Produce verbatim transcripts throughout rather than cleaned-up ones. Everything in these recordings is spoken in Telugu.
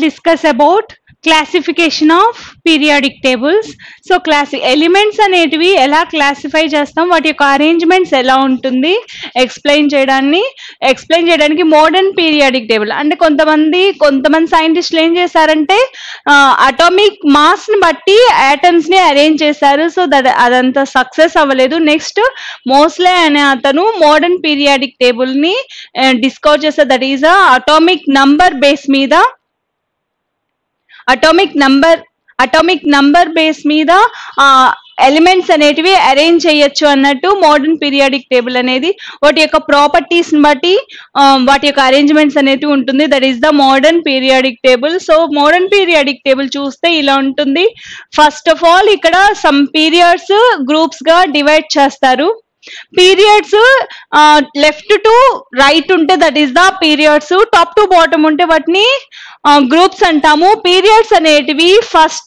discuss about classification of periodic tables. So class elements అనేటివి ఎలా క్లాసిఫై చేస్తాం, వాటి యొక్క అరేంజ్మెంట్స్ ఎలా ఉంటుంది ఎక్స్ప్లెయిన్ చేయడాన్ని ఎక్స్ప్లెయిన్ చేయడానికి మోడర్న్ పీరియాడిక్ టేబుల్ అంటే కొంతమంది కొంతమంది సైంటిస్టులు ఏం చేశారంటే అటామిక్ మాస్ ని బట్టి ఆటమ్స్ ని అరేంజ్ చేశారు. సో దట్ అదంతా సక్సెస్ అవ్వలేదు. నెక్స్ట్ మోస్లే అనే అతను మోడర్న్ పీరియాడిక్ టేబుల్ ని డిస్కవర్ చేశారు. That is atomic number base మీద atomic number atomic number base మీద ఎలిమెంట్స్ అనేటివి అరేంజ్ చేయొచ్చు అన్నట్టు మోడర్న్ పీరియాడిక్ టేబుల్ అనేది వాటి యొక్క ప్రాపర్టీస్ ని బట్టి వాటి యొక్క అరేంజ్మెంట్స్ అనేటివి ఉంటుంది. That is the modern periodic table. So modern periodic table చూస్తే ఇలా ఉంటుంది. ఫస్ట్ ఆఫ్ ఆల్ ఇక్కడ సమ్ పీరియడ్స్ గ్రూప్స్ గా డివైడ్ చేస్తారు. పీరియడ్స్ లెఫ్ట్ టు రైట్ ఉంటే that is the periods, top to bottom ఉంటే వాటిని గ్రూప్స్ అంటాము. పీరియడ్స్ అనేటివి first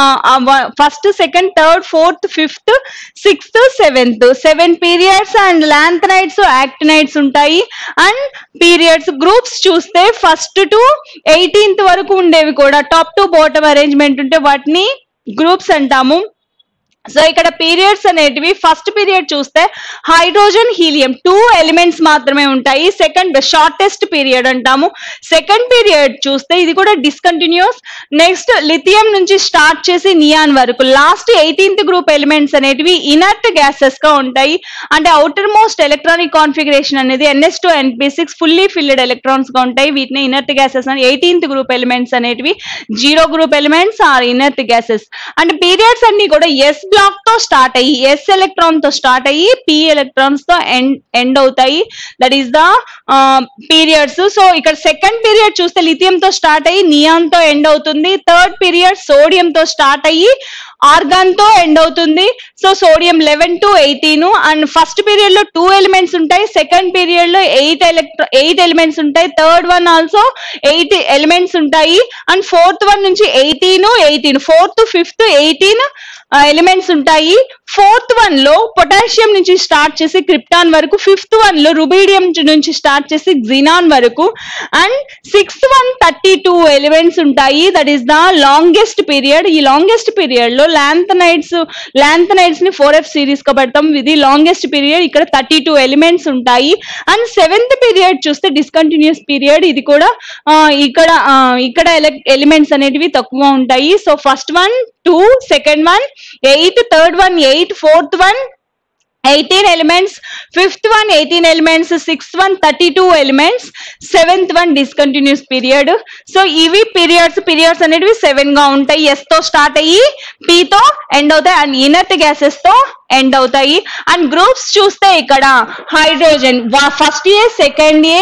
first second third fourth fifth sixth seventh seven periods and lanthanides actinides ఉంటాయి. అండ్ పీరియడ్స్ గ్రూప్స్ చూస్తే ఫస్ట్ టు ఎయిటీన్త్ వరకు ఉండేవి కూడా టాప్ టు బాటమ్ అరేంజ్మెంట్ ఉంటే వాటిని గ్రూప్స్ అంటాము. సో ఇక్కడ పీరియడ్స్ అనేటివి ఫస్ట్ పీరియడ్ చూస్తే హైడ్రోజన్ హీలియం టూ ఎలిమెంట్స్ మాత్రమే ఉంటాయి. సెకండ్ షార్టెస్ట్ పీరియడ్ అంటాము. సెకండ్ పీరియడ్ చూస్తే ఇది కూడా డిస్కంటిన్యూస్. నెక్స్ట్ లిథియం నుంచి స్టార్ట్ చేసి నియాన్ వరకు లాస్ట్ ఎయిటీన్త్ గ్రూప్ ఎలిమెంట్స్ అనేటివి ఇనర్ట్ గ్యాసెస్ గా ఉంటాయి. అంటే అవుటర్ మోస్ట్ ఎలక్ట్రానిక్ కాన్ఫిగరేషన్ అనేది n s two ఎన్పి six fully filled electrons గా ఉంటాయి. వీటిని ఇనర్ట్ గ్యాసెస్ అని. ఎయిటీన్త్ గ్రూప్ ఎలిమెంట్స్ అనేటివి zero group elements are inert gases. And periods అన్ని కూడా ఎస్ బ్లాక్ తో స్టార్ట్ అయ్యి ఎస్ ఎలక్ట్రాన్ తో స్టార్ట్ అయ్యి పి ఎలక్ట్రాన్స్ తో ఎండ్ ఎండ్ అవుతాయి. That is the periods. So ఇక్కడ సెకండ్ పీరియడ్ చూస్తే లిథియం తో స్టార్ట్ అయ్యి నియాన్ తో ఎండ్ అవుతుంది. థర్డ్ పీరియడ్ సోడియం తో స్టార్ట్ అయ్యి ఆర్గాన్ తో ఎండ్ అవుతుంది. So sodium eleven to eighteen. And first period లో టూ ఎలిమెంట్స్ ఉంటాయి. సెకండ్ పీరియడ్ లో ఎయిట్ ఎలక్ట్రా ఎయిట్ ఎలిమెంట్స్ ఉంటాయి. Third one also eight elements ఉంటాయి. అండ్ ఫోర్త్ వన్ నుంచి eighteen eighteen fourth fifth eighteen elements ఉంటాయి. ఫోర్త్ వన్ లో పొటాషియం నుంచి స్టార్ట్ చేసి క్రిప్టాన్ వరకు, ఫిఫ్త్ వన్ లో రుబీడియం నుంచి స్టార్ట్ చేసి జినాన్ వరకు, and sixth one thirty two elements ఉంటాయి. That is the longest period. ఈ లాంగెస్ట్ పీరియడ్ లో లాంథనైడ్స్ లాంథనైడ్స్ ని ఫోర్ ఎఫ్ సిరీస్ గా పెడతాం. ఇది లాంగెస్ట్ పీరియడ్. ఇక్కడ థర్టీ టూ ఎలిమెంట్స్ ఉంటాయి. అండ్ సెవెంత్ పీరియడ్ చూస్తే డిస్కంటిన్యూస్ పీరియడ్. ఇది కూడా ఇక్కడ ఇక్కడ ఎలిమెంట్స్ అనేటివి తక్కువ ఉంటాయి. So first one two, second one eight, third one eight, fourth one eighteen elements, fifth one eighteen elements, sixth one thirty two elements, seventh one discontinuous period. So ఇవి పీరియడ్స్ పీరియడ్స్ అనేటివి సెవెన్ గా ఉంటాయి. ఎస్ తో స్టార్ట్ అయ్యి పి తో ఎండ్ అవుతాయి అండ్ ఇనర్ట్ గ్యాసెస్ తో ఎండ్ అవుతాయి. అండ్ గ్రూప్స్ చూస్తే ఇక్కడ hydrogen first A second A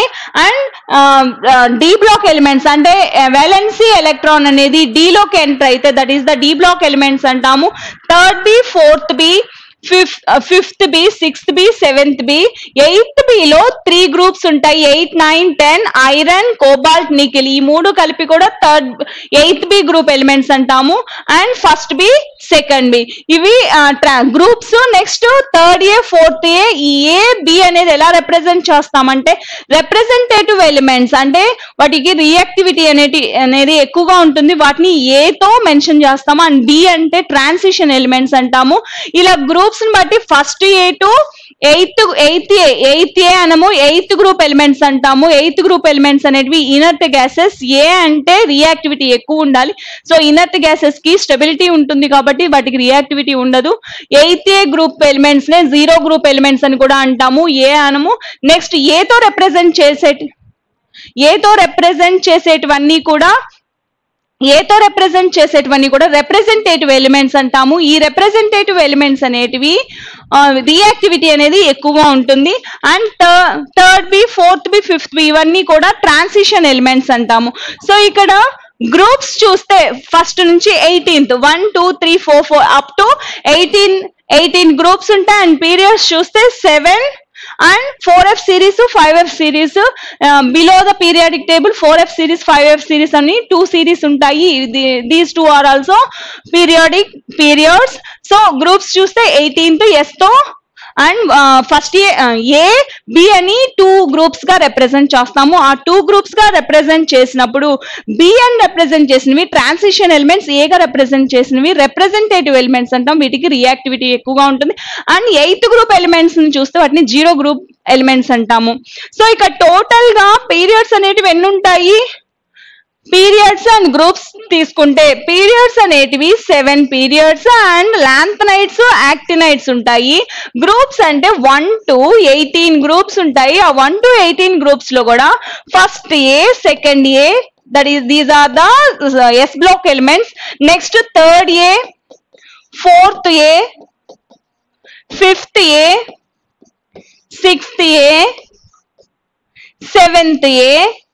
and D block elements అంటే వాలెన్సీ ఎలక్ట్రాన్ అనేది డి లోకి ఎంటర్ అయితే that is the D block elements అంటాము. Third B, fourth B, fifth fifth B, sixth B, seventh B. Eighth B లో త్రీ గ్రూప్స్ ఉంటాయి. Eight nine ten iron cobalt nickel. ఈ మూడు కలిపి కూడా third eighth B group elements అంటాము. And first B, second B ఇవి groups. Next third A, fourth A. ఈ ఏ బి అనేది ఎలా రిప్రజెంట్ చేస్తామంటే రిప్రజెంటేటివ్ ఎలిమెంట్స్ అంటే వాటికి రియాక్టివిటీ అనేది అనేది ఎక్కువగా ఉంటుంది. వాటిని ఏ తో మెన్షన్ చేస్తాము. అండ్ బి అంటే ట్రాన్సిషన్ ఎలిమెంట్స్ అంటాము. ఇలా గ్రూప్స్ బట్టి first A to eighth eighth A eighth A అనము ఎయిత్ గ్రూప్ ఎలిమెంట్స్ అంటాము. ఎయిత్ గ్రూప్ ఎలిమెంట్స్ అనేటివి ఇనర్ట్ గ్యాసెస్. ఏ అంటే రియాక్టివిటీ ఎక్కువ ఉండాలి. సో ఇనర్ట్ గ్యాసెస్ కి స్టెబిలిటీ ఉంటుంది కాబట్టి వాటికి రియాక్టివిటీ ఉండదు. ఎయిత్ ఏ గ్రూప్ ఎలిమెంట్స్ నే జీరో గ్రూప్ ఎలిమెంట్స్ అని కూడా అంటాము. ఏ అనము. నెక్స్ట్ ఏతో రిప్రజెంట్ చేసే ఏతో రిప్రజెంట్ చేసేటివన్నీ కూడా ఏతో రిప్రజెంట్ చేసేటివన్నీ కూడా రిప్రజెంటేటివ్ ఎలిమెంట్స్ అంటాము. ఈ రిప్రజెంటేటివ్ ఎలిమెంట్స్ అనేటివి రియాక్టివిటీ అనేది ఎక్కువగా ఉంటుంది. And third B, fourth B, fifth B ఇవన్నీ కూడా ట్రాన్సిషన్ ఎలిమెంట్స్ అంటాము. సో ఇక్కడ గ్రూప్స్ చూస్తే ఫస్ట్ నుంచి eighteenth one two three four four up to eighteen eighteen groups ఉంటాయి. అండ్ పీరియడ్స్ చూస్తే seven and four F series, five F series. Uh, below the periodic table four F series, five F series ani two series untayi. These two are also periodic periods. So groups చూస్తే eighteenth S తో and first A A B అని టూ గ్రూప్స్ గా రిప్రజెంట్ చేస్తాము. ఆ టూ గ్రూప్స్ గా రిప్రజెంట్ చేసినప్పుడు బి అని రిప్రజెంట్ చేసినవి ట్రాన్సిషన్ ఎలిమెంట్స్, ఏగా రిప్రజెంట్ చేసినవి రిప్రజెంటేటివ్ ఎలిమెంట్స్ అంటాం. వీటికి రియాక్టివిటీ ఎక్కువగా ఉంటుంది. అండ్ ఎయిత్ గ్రూప్ ఎలిమెంట్స్ ని చూస్తే వాటిని జీరో గ్రూప్ ఎలిమెంట్స్ అంటాము. సో ఇక టోటల్ గా పీరియడ్స్ అనేటివి ఎన్ని ఉంటాయి? పీరియడ్స్ అండ్ గ్రూప్స్ తీసుకుంటే పీరియడ్స్ అనేటివి seven periods and lanthanides, actinides ఉంటాయి. గ్రూప్స్ అంటే వన్ టు ఎయిటీన్ గ్రూప్స్ ఉంటాయి. ఆ వన్ టు ఎయిటీన్ గ్రూప్స్ లో కూడా first A, second A, that is these are the S block elements. Next third A, fourth A, fifth A, sixth A, seventh A,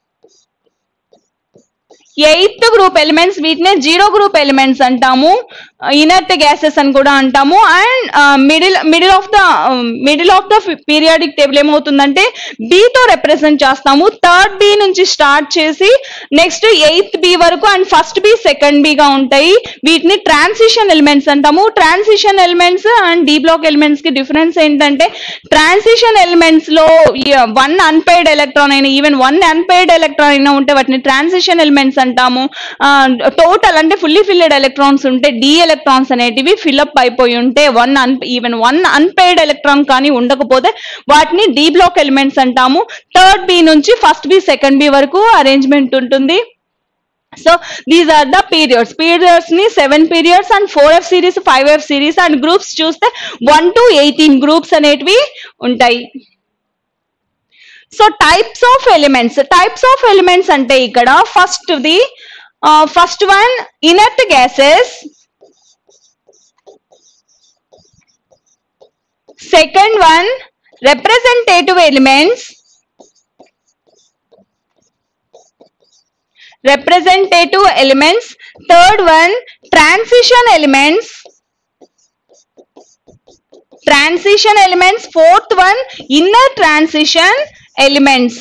eighth group elements, వీటినే జీరో గ్రూప్ ఎలిమెంట్స్ అంటాము, ఇనర్ట్ గ్యాసెస్ అని కూడా అంటాము. And middle middle of the middle of the periodic table ఏమవుతుందంటే బి తో రిప్రజెంట్ చేస్తాము. థర్డ్ బి నుంచి స్టార్ట్ చేసి నెక్స్ట్ ఎయిత్ బి వరకు and first B, second B గా ఉంటాయి. వీటిని ట్రాన్సిషన్ ఎలిమెంట్స్ అంటాము. Transition elements and D block elements కి డిఫరెన్స్ ఏంటంటే ట్రాన్సిషన్ ఎలిమెంట్స్ లో వన్ అన్పెయిడ్ ఎలక్ట్రాన్ అయినా, ఈవెన్ వన్ అన్పెయిడ్ ఎలక్ట్రాన్ అయినా ఉంటే వాటిని ట్రాన్సిషన్ ఎలిమెంట్స్ అంటాము. టోటల్ అంటే ఫుల్లీ ఫిల్డ్ ఎలక్ట్రాన్స్ ఉంటే డి ఎలక్ట్రాన్స్ అనేటివి ఫిల్అప్ అయిపోయి ఉంటే one un even one unpaired electron కానీ ఉండకపోతే వాటిని డి బ్లాక్ ఎలిమెంట్స్ అంటాము. థర్డ్ బి నుంచి ఫస్ట్ బి, సెకండ్ బి వరకు అరేంజ్మెంట్ ఉంటుంది. So these are the periods. Periods ని seven periods and four F series, five F series and groups చూస్తే వన్ టు ఎయిటీన్ గ్రూప్స్ అనేటివి ఉంటాయి. So types of elements, types of elements అంటే ఇక్కడ first the first one inert gases, second one representative elements, representative elements, third one transition elements, transition elements, fourth one inner transition elements,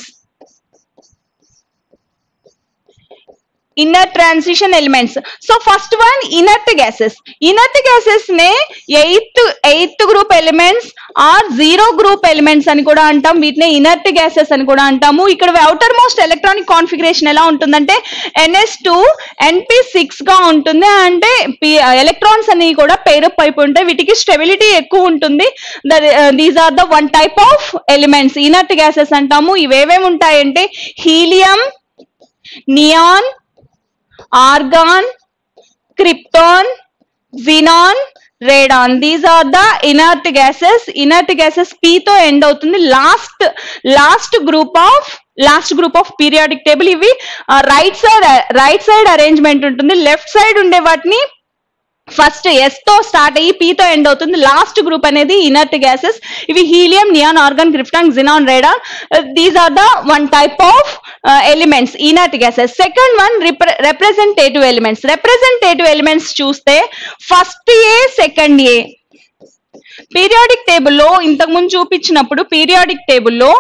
inner transition elements. So first one inert gases. Inert gases ne eighth eighth group elements or zero group elements అని కూడా అంటాం. వీటిని inert gases అని కూడా అంటాము. ఇక్కడ outer most electronic configuration ఎలా ఉంటుందంటే N S two N P six గా ఉంటుంది. అంటే ఎలక్ట్రాన్స్ అని కూడా పేర్ అప్ అయిపోయి ఉంటాయి. వీటికి స్టెబిలిటీ ఎక్కువ ఉంటుంది. These are the one type of elements inert gases అంటాము. ఇవేవేమి ఉంటాయంటే helium, neon, argon, krypton, xenon, radon. These are the inert gases. Inert gases P తో ఎండ్ అవుతుంది. Last last group of last group of periodic table. ఇవి right side right side arrangement ఉంటుంది. లెఫ్ట్ సైడ్ ఉండే వాటిని ఫస్ట్ ఎస్ తో స్టార్ట్ అయ్యి పి తో ఎండ్ అవుతుంది. లాస్ట్ గ్రూప్ అనేది ఇనర్ట్ గ్యాసెస్. ఇవి helium, neon, argon, krypton, xenon, radon. These are the one type of elements inert gases. Second one representative elements. Representative elements చూస్తే first A, second A. Periodic టేబుల్లో ఇంతకు ముందు చూపించినప్పుడు పీరియాడిక్ టేబుల్లో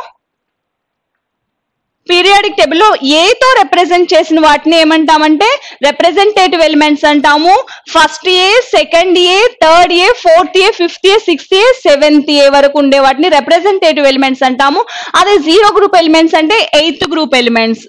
పీరియాడిక్ టేబుల్లో ఏతో రిప్రజెంట్ చేసిన వాటిని ఏమంటామంటే రిప్రజెంటేటివ్ ఎలిమెంట్స్ అంటాము. First A, second A, third A, fourth A, fifth A, sixth A, seventh A వరకు ఉండే వాటిని రిప్రజెంటేటివ్ ఎలిమెంట్స్ అంటాము. అదే జీరో గ్రూప్ ఎలిమెంట్స్ అంటే ఎయిత్ గ్రూప్ ఎలిమెంట్స్.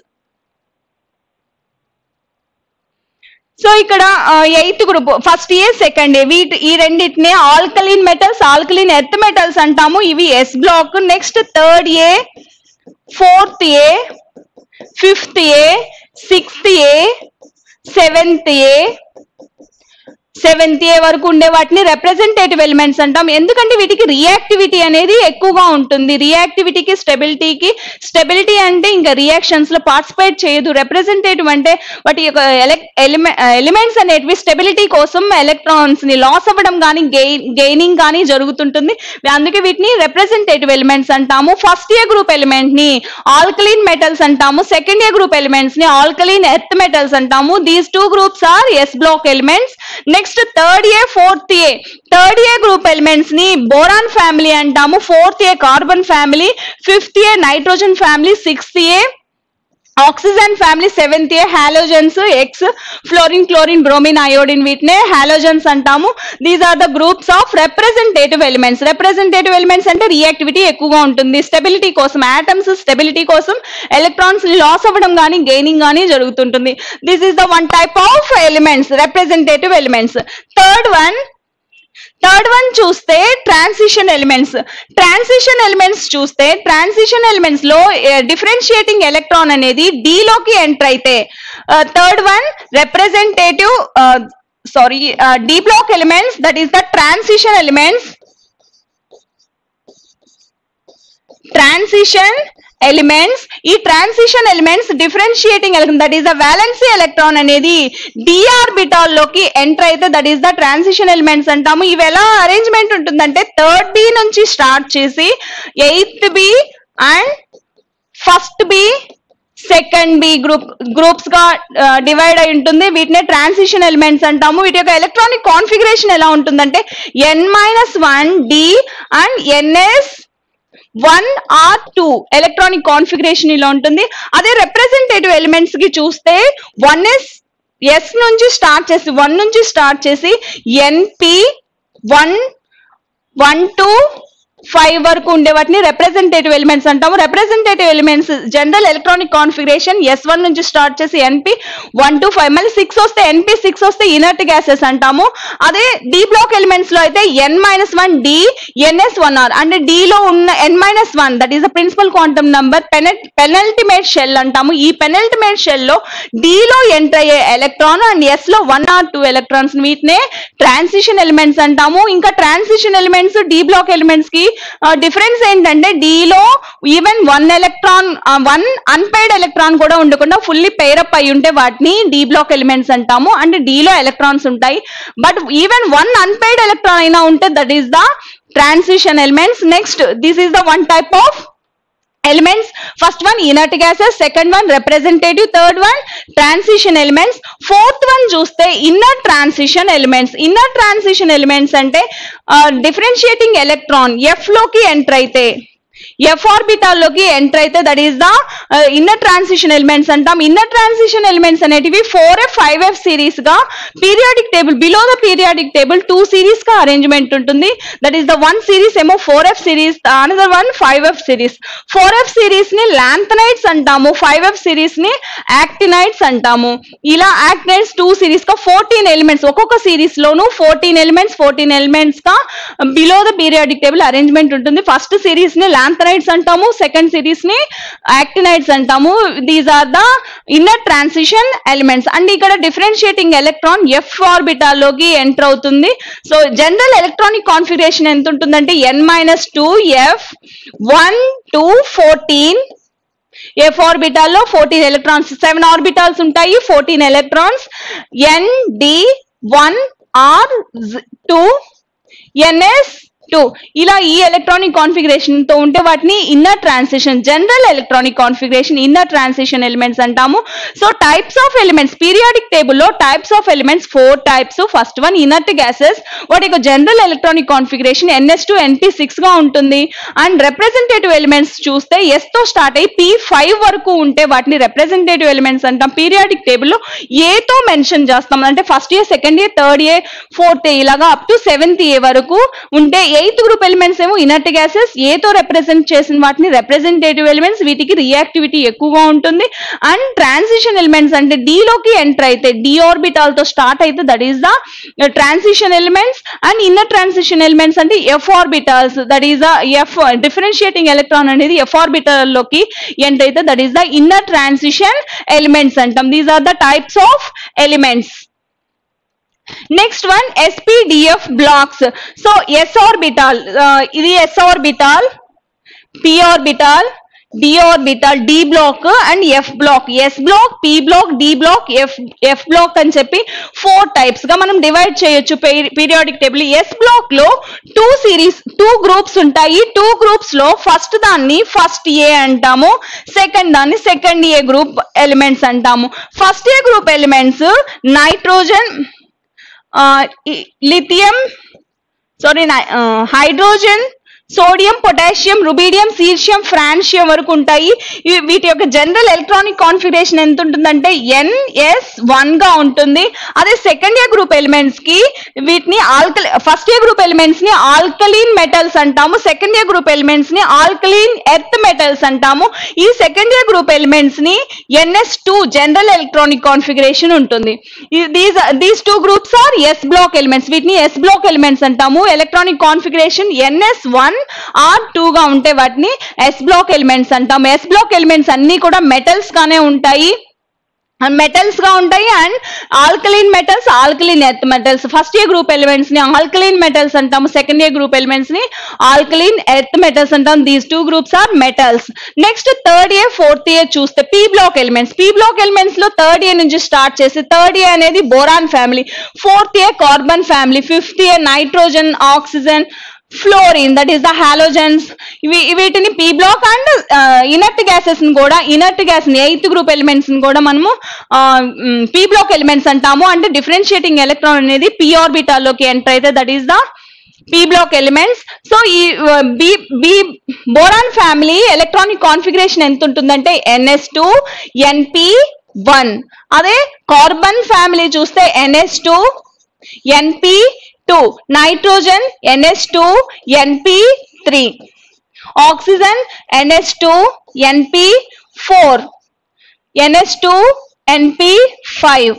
సో ఇక్కడ eighth group first A, second A, వీటి ఈ రెండింటిని alkaline metals, alkaline earth metals అంటాము. ఇవి S block. Next third A, fourth A, fifth A, sixth A, seventh A, seventh A వరకు ఉండే వాటిని రిప్రజెంటేటివ్ ఎలిమెంట్స్ అంటాం. ఎందుకంటే వీటికి రియాక్టివిటీ అనేది ఎక్కువగా ఉంటుంది. రియాక్టివిటీకి స్టెబిలిటీకి, స్టెబిలిటీ అంటే ఇంకా రియాక్షన్స్ లో పార్టిసిపేట్ చేయదు. రిప్రజెంటేటివ్ అంటే వాటి యొక్క ఎలిమెంట్స్ అనేటివి స్టెబిలిటీ కోసం ఎలక్ట్రాన్స్ ని లాస్ అవ్వడం కానీ గెయినింగ్ కానీ జరుగుతుంటుంది. అందుకే వీటిని రిప్రజెంటేటివ్ ఎలిమెంట్స్ అంటాము. ఫస్ట్ ఏ గ్రూప్ ఎలిమెంట్ ని ఆల్కలీన్ మెటల్స్ అంటాము. సెకండ్ ఏ గ్రూప్ ఎలిమెంట్స్ ని ఆల్కలీన్ ఎర్త్ మెటల్స్ అంటాము. These two groups are S block elements. Next third A, fourth A. Third A group elements ని బోరాన్ ఫ్యామిలీ అంటాము. Fourth A carbon family, fifth A nitrogen family, sixth A oxygen family seventh A halogens ex fluorine chlorine bromine iodine వీటినే హాలోజన్స్ అంటాము. These are the groups of representative elements. Representative elements అంటే రియాక్టివిటీ ఎక్కువగా ఉంటుంది, స్టెబిలిటీ కోసం, ఆటమ్స్ స్టెబిలిటీ కోసం ఎలక్ట్రాన్స్ లాస్ అవ్వడం కానీ గెయినింగ్ కానీ జరుగుతుంటుంది. This is the one type of elements, representative elements. Third one third one చూస్తే ట్రాన్సిషన్ ఎలిమెంట్స్. ట్రాన్సిషన్ ఎలిమెంట్స్ చూస్తే ట్రాన్సిషన్ ఎలిమెంట్స్ లో డిఫరెన్షియేటింగ్ ఎలక్ట్రాన్ అనేది డి లోకి ఎంటర్ అయితే, third one representative sorry D block elements, that is the transition elements. Transition elements ఈ transition elements differentiating electron, that is the valency electron అనేది డి ఆర్బిటాల్ లోకి ఎంటర్ అయితే that is the transition elements అంటాము. ఇవి ఎలా అరేంజ్మెంట్ ఉంటుందంటే థర్డ్ బి నుంచి స్టార్ట్ చేసి eighth B and first B second B group groups గా డివైడ్ అయి ఉంటుంది. వీటినే ట్రాన్సిషన్ ఎలిమెంట్స్ అంటాము. వీటి యొక్క ఎలక్ట్రానిక్ కాన్ఫిగరేషన్ ఎలా ఉంటుందంటే ఎన్ minus one D and N S one or two electronic configuration ఇలా ఉంటుంది. అదే రిప్రజెంటేటివ్ ఎలిమెంట్స్ కి చూస్తే వన్ ఎస్ ఎస్ నుంచి స్టార్ట్ చేసి వన్ నుంచి స్టార్ట్ చేసి N P one one two five వరకు ఉండే వాటిని రిప్రజెంటేటివ్ ఎలిమెంట్స్ అంటాము. Representative elements general electronic configuration S one నుంచి స్టార్ట్ చేసి ఎన్పి వన్ టు ఫైవ్, మళ్ళీ సిక్స్ వస్తే ఎన్పి సిక్స్ వస్తే ఇనర్ట్ గ్యాసెస్ అంటాము. అదే డి బ్లాక్ ఎలిమెంట్స్ లో అయితే N minus one D N S one or అంటే డి లో ఉన్న N minus one that is the principal quantum number penultimate shell అంటాము. ఈ పెనల్టిమేట్ షెల్ లో డి లో ఎంటర్ అయ్యే ఎలక్ట్రాన్ అండ్ ఎస్ లో వన్ ఆర్ టూ ఎలక్ట్రాన్స్, వీటినే ట్రాన్సిషన్ ఎలిమెంట్స్ అంటాము. ఇంకా transition elements D block elements కి డిఫరెన్స్ ఏంటంటే డిలో even one electron one unpaired electron కూడా ఉండకుండా ఫుల్లీ పేరప్ అయి ఉంటే వాటిని డి బ్లాక్ ఎలిమెంట్స్ అంటాము. అంటే డిలో ఎలక్ట్రాన్స్ ఉంటాయి, but even one unpaired electron అయినా ఉంటే that is the transition elements. Next this is the one type of elements. First one inert gases, second one representative, third one transition elements, fourth one చూస్తే inner transition elements. inner transition elements అంటే differentiating electron F లోకి ఎంటర్ అయితే ఎఫ్ ఆర్బిటాల్ లోకి ఎంటర్ అయితే that is the inner transition elements అంటాం. ఇన్నర్ ట్రాన్సిషన్ ఎలిమెంట్స్ అనేటివి four F five F series గా periodic table below the periodic table two series గా అరేంజ్మెంట్ ఉంటుంది. That is the one series ఏమో four F series, another one five F series. Four F series ని లాంథనైడ్స్ అంటాము, ఫైవ్ ఎఫ్ సిరీస్ ని యాక్టినైడ్స్ అంటాము. ఇలా యాక్టినైడ్స్ టూ సిరీస్ గా ఫోర్టీన్ ఎలిమెంట్స్, ఒక్కొక్క సిరీస్ లోను ఫోర్టీన్ ఎలిమెంట్స్ ఫోర్టీన్ ఎలిమెంట్స్ గా below the periodic table arrangement ఉంటుంది. ఫస్ట్ సిరీస్ ని లాంథనైడ్స్ అంటాము, సెకండ్ సిరీస్ ని యాక్టినైడ్స్ అంటాము. These are the inner transition elements. And ఇక్కడ డిఫరెన్షియేటింగ్ ఎలక్ట్రాన్ ఎఫ్ ఆర్బిటాల్ లోకి ఎంటర్ అవుతుంది. సో జనరల్ ఎలక్ట్రానిక్ కాన్ఫిగరేషన్ ఎంత ఉంటుందంటే ఎన్ minus two F one two fourteen. F orbital లో ఫోర్టీన్ ఎలక్ట్రాన్స్, సెవెన్ ఆర్బిటాల్స్ ఉంటాయి, fourteen electrons. N D one or two NS two. ఇలా ఈ ఎలక్ట్రానిక్ కాన్ఫిగరేషన్ తో ఉంటే వాటిని inner transition, general electronic configuration inner transition elements అంటాము. So types of elements periodic table లో types of elements four types. First one inert gases, వాటి యొక్క general electronic configuration N S two ఎన్పి six గా ఉంటుంది. అండ్ రిప్రజెంటేటివ్ ఎలిమెంట్స్ చూస్తే ఎస్ తో స్టార్ట్ అయ్యి పి ఫైవ్ వరకు ఉంటే వాటిని రిప్రజెంటేటివ్ ఎలిమెంట్స్ అంటాం. పీరియాడిక్ టేబుల్ లో ఏ తో మెన్షన్ చేస్తాం అంటే first A, second A, third A, fourth A ఇలాగా అప్ టు సెవెంత్ ఏ వరకు ఉంటే ఎయిత్ గ్రూప్ ఎలిమెంట్స్ ఏమో ఇనర్ట్ గ్యాసెస్, ఏతో రిప్రజెంట్ చేసిన వాటిని రిప్రజెంటేటివ్ ఎలిమెంట్స్, వీటికి రియాక్టివిటీ ఎక్కువగా ఉంటుంది. అండ్ ట్రాన్సిషన్ ఎలిమెంట్స్ అంటే డి లోకి ఎంటర్ అయితే డి ఆర్బిటాల్ తో స్టార్ట్ అయితే that is the transition elements. And inner transition elements అంటే F orbitals, that is the F differentiating electron అనేది ఎఫ్ ఆర్బిటాల్ లోకి ఎంటర్ అయితే that is the inner transition elements అంటాం. These are the types of elements. Next one S P D F blocks. So S orbital, ఇది S orbital, P orbital, D orbital, D block and F block. S block, P block, D block, F F block అని చెప్పి ఫోర్ టైప్స్ గా మనం డివైడ్ చేయొచ్చు పీరియాడిక్ టేబుల్. ఎస్ బ్లాక్ లో టూ సిరీస్ టూ గ్రూప్స్ ఉంటాయి. టూ గ్రూప్స్ లో ఫస్ట్ దాన్ని ఫస్ట్ ఏ అంటాము, సెకండ్ దాన్ని సెకండ్ ఏ గ్రూప్ ఎలిమెంట్స్ అంటాము. First A group elements nitrogen, lithium sorry hydrogen, sodium, potassium, rubidium, caesium, francium వరకు ఉంటాయి. వీటి యొక్క జనరల్ ఎలక్ట్రానిక్ కాన్ఫిగరేషన్ ఎంత ఉంటుందంటే ఎన్ ఎస్ వన్ గా ఉంటుంది. అదే సెకండ్ ఇయర్ గ్రూప్ ఎలిమెంట్స్ కి వీటిని alkali first year group elements ని ఆల్కలీన్ మెటల్స్ అంటాము, సెకండ్ ఇయర్ గ్రూప్ ఎలిమెంట్స్ ని ఆల్కలీన్ ఎర్త్ మెటల్స్ అంటాము. ఈ సెకండ్ ఇయర్ గ్రూప్ ఎలిమెంట్స్ ని N S two general electronic configuration ఉంటుంది. These these two groups are S block elements. వీటిని ఎస్ బ్లాక్ ఎలిమెంట్స్ అంటాము. Electronic configuration N S one or two గా ఉంటే వాటిని ఎస్ బ్లాక్ ఎలిమెంట్స్ అంటాం. ఎస్ బ్లాక్ ఎలిమెంట్స్ అన్ని కూడా మెటల్స్ గానే ఉంటాయి మెటల్స్ గా ఉంటాయి and alkaline metals, alkaline earth metals. First year group elements ని ఆల్కలీన్ మెటల్స్ అంటాము, సెకండ్ ఇయర్ గ్రూప్ ఎలిమెంట్స్ ని ఆల్కలీన్ ఎర్త్ మెటల్స్ అంటాం. These two groups are metals. Next third year fourth year చూస్తే P block elements. P block elements లో థర్డ్ ఇయర్ నుంచి స్టార్ట్ చేసి థర్డ్ ఇయర్ అనేది boron family, fourth year carbon family, fifth year nitrogen, oxygen, fluorine that is the halogens. ఇవి వీటిని P block and inert gases ని కూడా ఇనర్ట్ గ్యాస్ ని ఎయిత్ గ్రూప్ ఎలిమెంట్స్ ని కూడా మనము పీ బ్లాక్ ఎలిమెంట్స్ అంటాము. అంటే డిఫరెన్షియేటింగ్ ఎలక్ట్రాన్ అనేది పీ ఆర్బిటాల్ లోకి ఎంటర్ అయితే that is the P block elements. So ఈ B B boron family electronic configuration ఎంత ఉంటుందంటే ఎన్ఎస్ టూ ఎన్పి వన్. అదే కార్బన్ ఫ్యామిలీ చూస్తే N S two N P two, nitrogen N S two ఎన్పి three, oxygen N S two ఎన్పి four, N S two ఎన్పి five,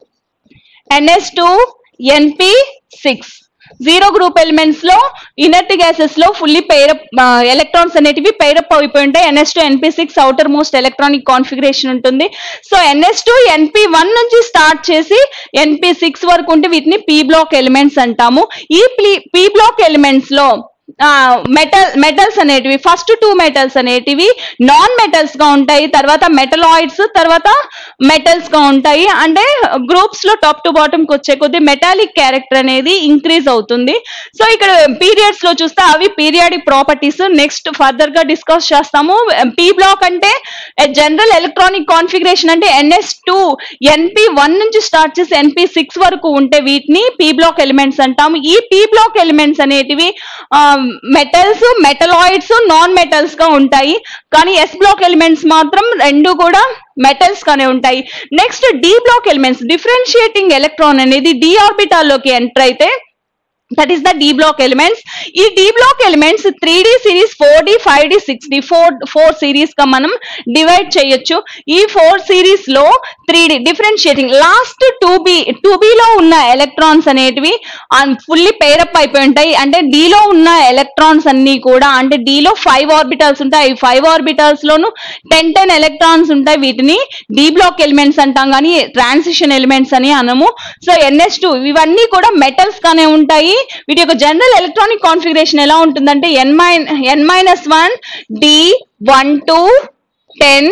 N S two ఎన్పి six. Zero group elements లో ఇనర్ట్ గ్యాసెస్ లో ఫుల్లీ పెయిరప్ ఎలక్ట్రాన్స్ అనేటివి పెయిరప్ అయిపోయి ఉంటాయి. N S two ఎన్పి six outermost electronic configuration ఉంటుంది. So N S two N P one నుంచి స్టార్ట్ చేసి ఎన్పి సిక్స్ వరకు ఉంటే వీటిని పీ బ్లాక్ ఎలిమెంట్స్ అంటాము. ఈ పీ బ్లాక్ ఎలిమెంట్స్ లో మెటల్ మెటల్స్ అనేటివి ఫస్ట్ టూ మెటల్స్ అనేటివి నాన్ మెటల్స్ గా ఉంటాయి, తర్వాత మెటలాయిడ్స్, తర్వాత మెటల్స్ గా ఉంటాయి. అంటే గ్రూప్స్ లో టాప్ టు బాటమ్ కి వచ్చే కొద్ది మెటాలిక్ క్యారెక్టర్ అనేది ఇంక్రీజ్ అవుతుంది. సో ఇక్కడ పీరియడ్స్ లో చూస్తే అవి పీరియాడిక్ ప్రాపర్టీస్ నెక్స్ట్ ఫర్దర్ గా డిస్కస్ చేస్తాము. పీ బ్లాక్ అంటే జనరల్ ఎలక్ట్రానిక్ కాన్ఫిగరేషన్ అంటే ఎన్ఎస్ టూ ఎన్పి వన్ నుంచి స్టార్ట్ చేసి ఎన్పి సిక్స్ వరకు ఉంటే వీటిని పీ బ్లాక్ ఎలిమెంట్స్ అంటాము. ఈ పీ బ్లాక్ ఎలిమెంట్స్ అనేటివి మెటల్స్, మెటలాయిడ్స్, నాన్ మెటల్స్ గా ఉంటాయి. కానీ ఎస్ బ్లాక్ ఎలిమెంట్స్ మాత్రం రెండు కూడా మెటల్స్ గానే ఉంటాయి. Next d block elements. Differentiating electron అనేది డి ఆర్బిటాల్ లోకి ఎంటర్ అయితే that is the D block elements. ఈ d block elements three d series, four d, five d, six d four four series గా మనం డివైడ్ చేయొచ్చు. ఈ ఫోర్ సిరీస్ లో three d differentiating last two b two బిలో ఉన్న ఎలక్ట్రాన్స్ అనేటివి ఫుల్లీ పేరప్ అయిపోయి ఉంటాయి. అంటే డిలో ఉన్న ఎలక్ట్రాన్స్ అన్ని కూడా అంటే డిలో ఫైవ్ ఆర్బిటల్స్ ఉంటాయి. ఫైవ్ ఆర్బిటల్స్ లోను టెన్ టెన్ ఎలక్ట్రాన్స్ ఉంటాయి. వీటిని డి బ్లాక్ ఎలిమెంట్స్ అంటాం కానీ ట్రాన్సిషన్ ఎలిమెంట్స్ అని అనము. సో ఎన్ఎస్ టూ ఇవన్నీ కూడా మెటల్స్ గానే ఉంటాయి. వీటి యొక్క జనరల్ ఎలక్ట్రానిక్ కాన్ఫిగరేషన్ ఎలా ఉంటుందంటే ఎన్ మైన్ n minus one d one two ten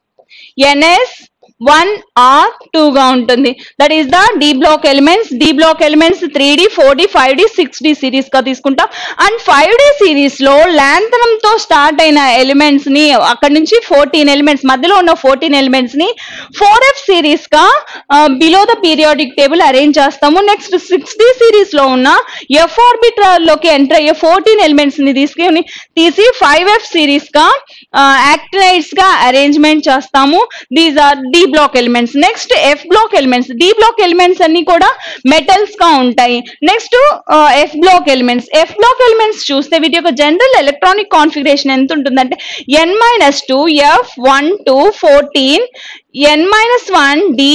ns one or two గా ఉంటుంది. That is the D block elements. D block elements three d, four d, five d, six d series గా తీసుకుంటాం. అండ్ ఫైవ్ డి సిరీస్ లో లాంథనం తో స్టార్ట్ అయిన ఎలిమెంట్స్ ని అక్కడ నుంచి ఫోర్టీన్ ఎలిమెంట్స్ మధ్యలో ఉన్న ఫోర్టీన్ ఎలిమెంట్స్ ని ఫోర్ ఎఫ్ సిరీస్ గా below the periodic table arrange చేస్తాము. నెక్స్ట్ సిక్స్ డి సిరీస్ లో ఉన్న ఎఫ్ ఆర్బిటల్ లోకి ఎంటర్ అయ్యే ఫోర్టీన్ ఎలిమెంట్స్ ని తీసుకుని తీసి ఫైవ్ ఎఫ్ సిరీస్ గా యాక్టినైడ్స్ గా అరేంజ్మెంట్ చేస్తాము. These are d block elements. Next f block elements. D block elements అన్ని కూడా మెటల్స్ గా ఉంటాయి. Next f block elements. F block elements చూస్తే వీటి యొక్క జనరల్ ఎలక్ట్రానిక్ కాన్ఫిగరేషన్ ఎంత ఉంటుందంటే ఎన్ minus two F one two fourteen n minus one d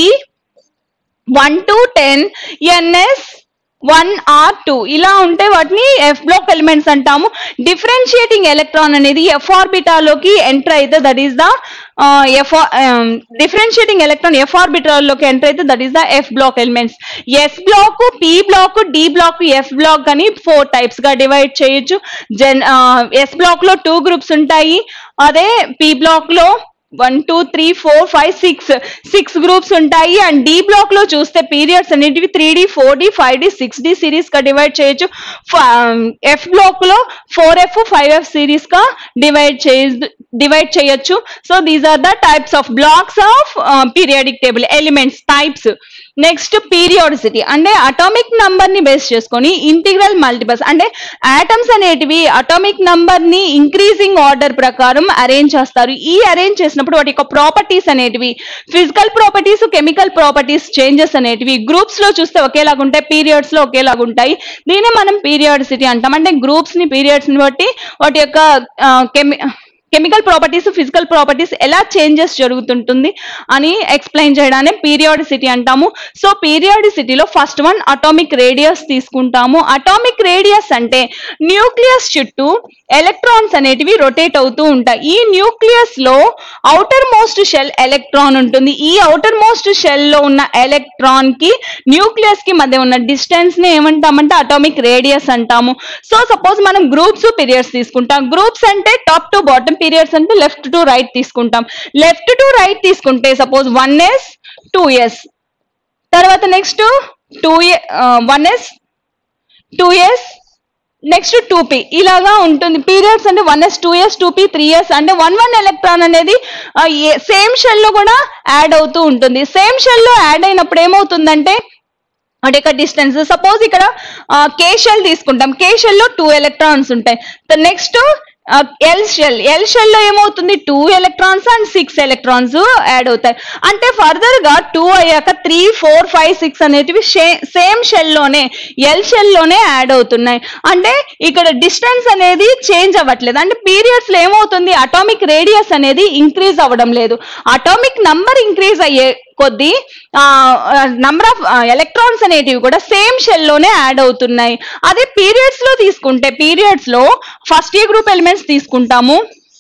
one two ten ns one or two ఇలా ఉంటే వాటిని ఎఫ్ బ్లాక్ ఎలిమెంట్స్ అంటాము. డిఫరెన్షియేటింగ్ ఎలక్ట్రాన్ అనేది ఎఫ్ ఆర్బిటాల్లోకి ఎంటర్ అయితే that is the F differentiating electron f ఆర్బిటాల్లోకి ఎంటర్ అయితే that is the f block elements. S block, P block, D block, f block అని ఫోర్ టైప్స్ గా డివైడ్ చేయొచ్చు. జన్ ఎస్ బ్లాక్ లో టూ గ్రూప్స్ ఉంటాయి. అదే పి బ్లాక్ లో one two three four five six six groups ఉంటాయి. అండ్ డి బ్లాక్ లో చూస్తే పీరియడ్స్ అనేటివి three d, four d, five d, six d series గా డివైడ్ చేయొచ్చు. ఎఫ్ బ్లాక్ లో four F five F series గా డివైడ్ చే డివైడ్ చేయొచ్చు. So these are the types of blocks of periodic table elements types. Next periodicity అంటే అటామిక్ నంబర్ ని బేస్ చేసుకొని ఇంటిగ్రల్ మల్టిపల్స్ అంటే ఆటమ్స్ అనేటివి అటామిక్ నంబర్ ని ఇంక్రీజింగ్ ఆర్డర్ ప్రకారం అరేంజ్ చేస్తారు. ఈ అరేంజ్ చేసినప్పుడు వాటి యొక్క ప్రాపర్టీస్ అనేటివి physical properties chemical properties changes అనేటివి గ్రూప్స్ లో చూస్తే ఒకేలాగా ఉంటాయి, పీరియడ్స్ లో ఒకేలాగా ఉంటాయి. దీన్ని మనం పీరియాడిసిటీ అంటాం. అంటే గ్రూప్స్ ని పీరియడ్స్ ని బట్టి వాటి యొక్క కెమి కెమికల్ ప్రాపర్టీస్ ఫిజికల్ ప్రాపర్టీస్ ఎలా చేంజెస్ జరుగుతుంటుంది అని ఎక్స్ప్లెయిన్ చేయడాన్ని పీరియాడిసిటీ అంటాము. సో పీరియాడిసిటీలో ఫస్ట్ వన్ అటామిక్ రేడియస్ తీసుకుంటాము. అటామిక్ రేడియస్ అంటే న్యూక్లియస్ చుట్టూ ఎలక్ట్రాన్స్ అనేటివి రొటేట్ అవుతూ ఉంటాయి. ఈ న్యూక్లియస్ లో ఔటర్ మోస్ట్ షెల్ ఎలక్ట్రాన్ ఉంటుంది. ఈ ఔటర్ మోస్ట్ షెల్ లో ఉన్న ఎలక్ట్రాన్ కి న్యూక్లియస్ కి మధ్య ఉన్న డిస్టెన్స్ ని ఏమంటామంటే అటామిక్ రేడియస్ అంటాము. సో సపోజ్ మనం గ్రూప్స్ పీరియడ్స్ తీసుకుంటాం. గ్రూప్స్ అంటే టాప్ టు బాటమ్, పీరియడ్స్ అంటే లెఫ్ట్ టు రైట్ తీసుకుంటాం. లెఫ్ట్ టు రైట్ తీసుకుంటే suppose one s two s, తర్వాత next two one s two s next two p ఇలాగా ఉంటుంది. పీరియడ్స్ అంటే one s two s two p three s అంటే వన్ వన్ ఎలక్ట్రాన్ అనేది సేమ్ షెల్ లో కూడా యాడ్ అవుతూ ఉంటుంది. సేమ్ షెల్ లో యాడ్ అయినప్పుడు ఏమవుతుందంటే అంటే ఇక్కడ డిస్టెన్స్ సపోజ్ ఇక్కడ కే షెల్ తీసుకుంటాం. కే షెల్ లో టూ ఎలక్ట్రాన్స్ ఉంటాయి. Next L shell L shell లో ఏమవుతుంది two electrons and six electrons add అవుతాయి. అంటే ఫర్దర్ గా టూ అయ్యాక త్రీ ఫోర్ ఫైవ్ సిక్స్ అనేటివి సేమ్ షెల్ లోనే ఎల్ షెల్ లోనే యాడ్ అవుతున్నాయి. అంటే ఇక్కడ డిస్టెన్స్ అనేది చేంజ్ అవ్వట్లేదు. అంటే పీరియడ్స్ లో ఏమవుతుంది అటామిక్ రేడియస్ అనేది ఇంక్రీజ్ అవ్వడం లేదు. అటామిక్ నంబర్ ఇంక్రీజ్ అయ్యే కొద్ది నంబర్ ఆఫ్ ఎలక్ట్రాన్స్ అనేటివి కూడా సేమ్ షెల్ లోనే యాడ్ అవుతున్నాయి. అదే పీరియడ్స్ లో తీసుకుంటే పీరియడ్స్ లో ఫస్ట్ ఏ గ్రూప్ ఎలిమెంట్స్ తీసుకుంటాము.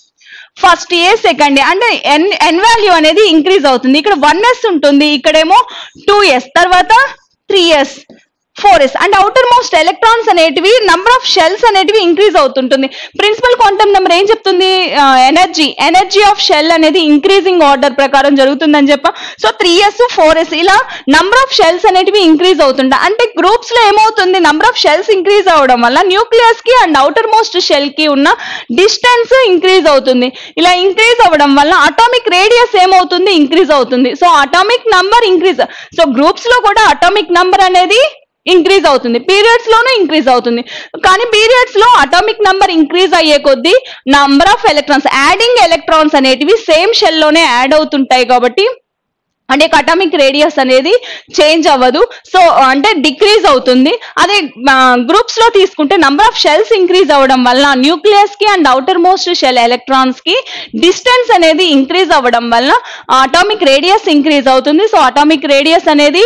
ఫస్ట్ ఏ సెకండ్ ఏ అంటే ఎన్ ఎన్ వాల్యూ అనేది ఇంక్రీజ్ అవుతుంది. ఇక్కడ వన్ ఎస్ ఉంటుంది, ఇక్కడేమో టూ ఎస్, తర్వాత త్రీ ఎస్ ఫోర్ ఎస్ అంటే అవుటర్ మోస్ట్ ఎలక్ట్రాన్స్ అనేటివి నంబర్ ఆఫ్ షెల్స్ అనేటివి ఇంక్రీజ్ అవుతుంటుంది. ప్రిన్సిపల్ క్వాంటమ్ నెంబర్ ఏం చెప్తుంది ఎనర్జీ ఎనర్జీ ఆఫ్ షెల్ అనేది ఇంక్రీజింగ్ ఆర్డర్ ప్రకారం జరుగుతుందని చెప్ప. So three s four s ఇలా నంబర్ ఆఫ్ షెల్స్ అనేటివి ఇంక్రీజ్ అవుతుంటాయి. అంటే గ్రూప్స్ లో ఏమవుతుంది నంబర్ ఆఫ్ షెల్స్ ఇంక్రీజ్ అవడం వల్ల న్యూక్లియస్ కి అండ్ అవుటర్ మోస్ట్ షెల్ కి ఉన్న డిస్టెన్స్ ఇంక్రీజ్ అవుతుంది. ఇలా ఇంక్రీజ్ అవ్వడం వల్ల అటామిక్ రేడియస్ ఏమవుతుంది ఇంక్రీజ్ అవుతుంది. So atomic number increase. So groups లో కూడా అటామిక్ నంబర్ అనేది ఇంక్రీజ్ అవుతుంది, పీరియడ్స్ లోనూ ఇంక్రీజ్ అవుతుంది. కానీ పీరియడ్స్ లో అటామిక్ నంబర్ ఇంక్రీజ్ అయ్యే కొద్దీ number of electrons adding electrons అనేటివి సేమ్ షెల్ లోనే యాడ్ అవుతుంటాయి. కాబట్టి అంటే అటామిక్ రేడియస్ అనేది చేంజ్ అవ్వదు. సో అంటే డిక్రీజ్ అవుతుంది. అదే గ్రూప్స్ లో తీసుకుంటే నంబర్ ఆఫ్ షెల్స్ ఇంక్రీజ్ అవ్వడం వల్ల న్యూక్లియస్ కి and outer most shell electrons కి డిస్టెన్స్ అనేది ఇంక్రీజ్ అవ్వడం వల్ల అటామిక్ రేడియస్ ఇంక్రీజ్ అవుతుంది. సో అటామిక్ రేడియస్ అనేది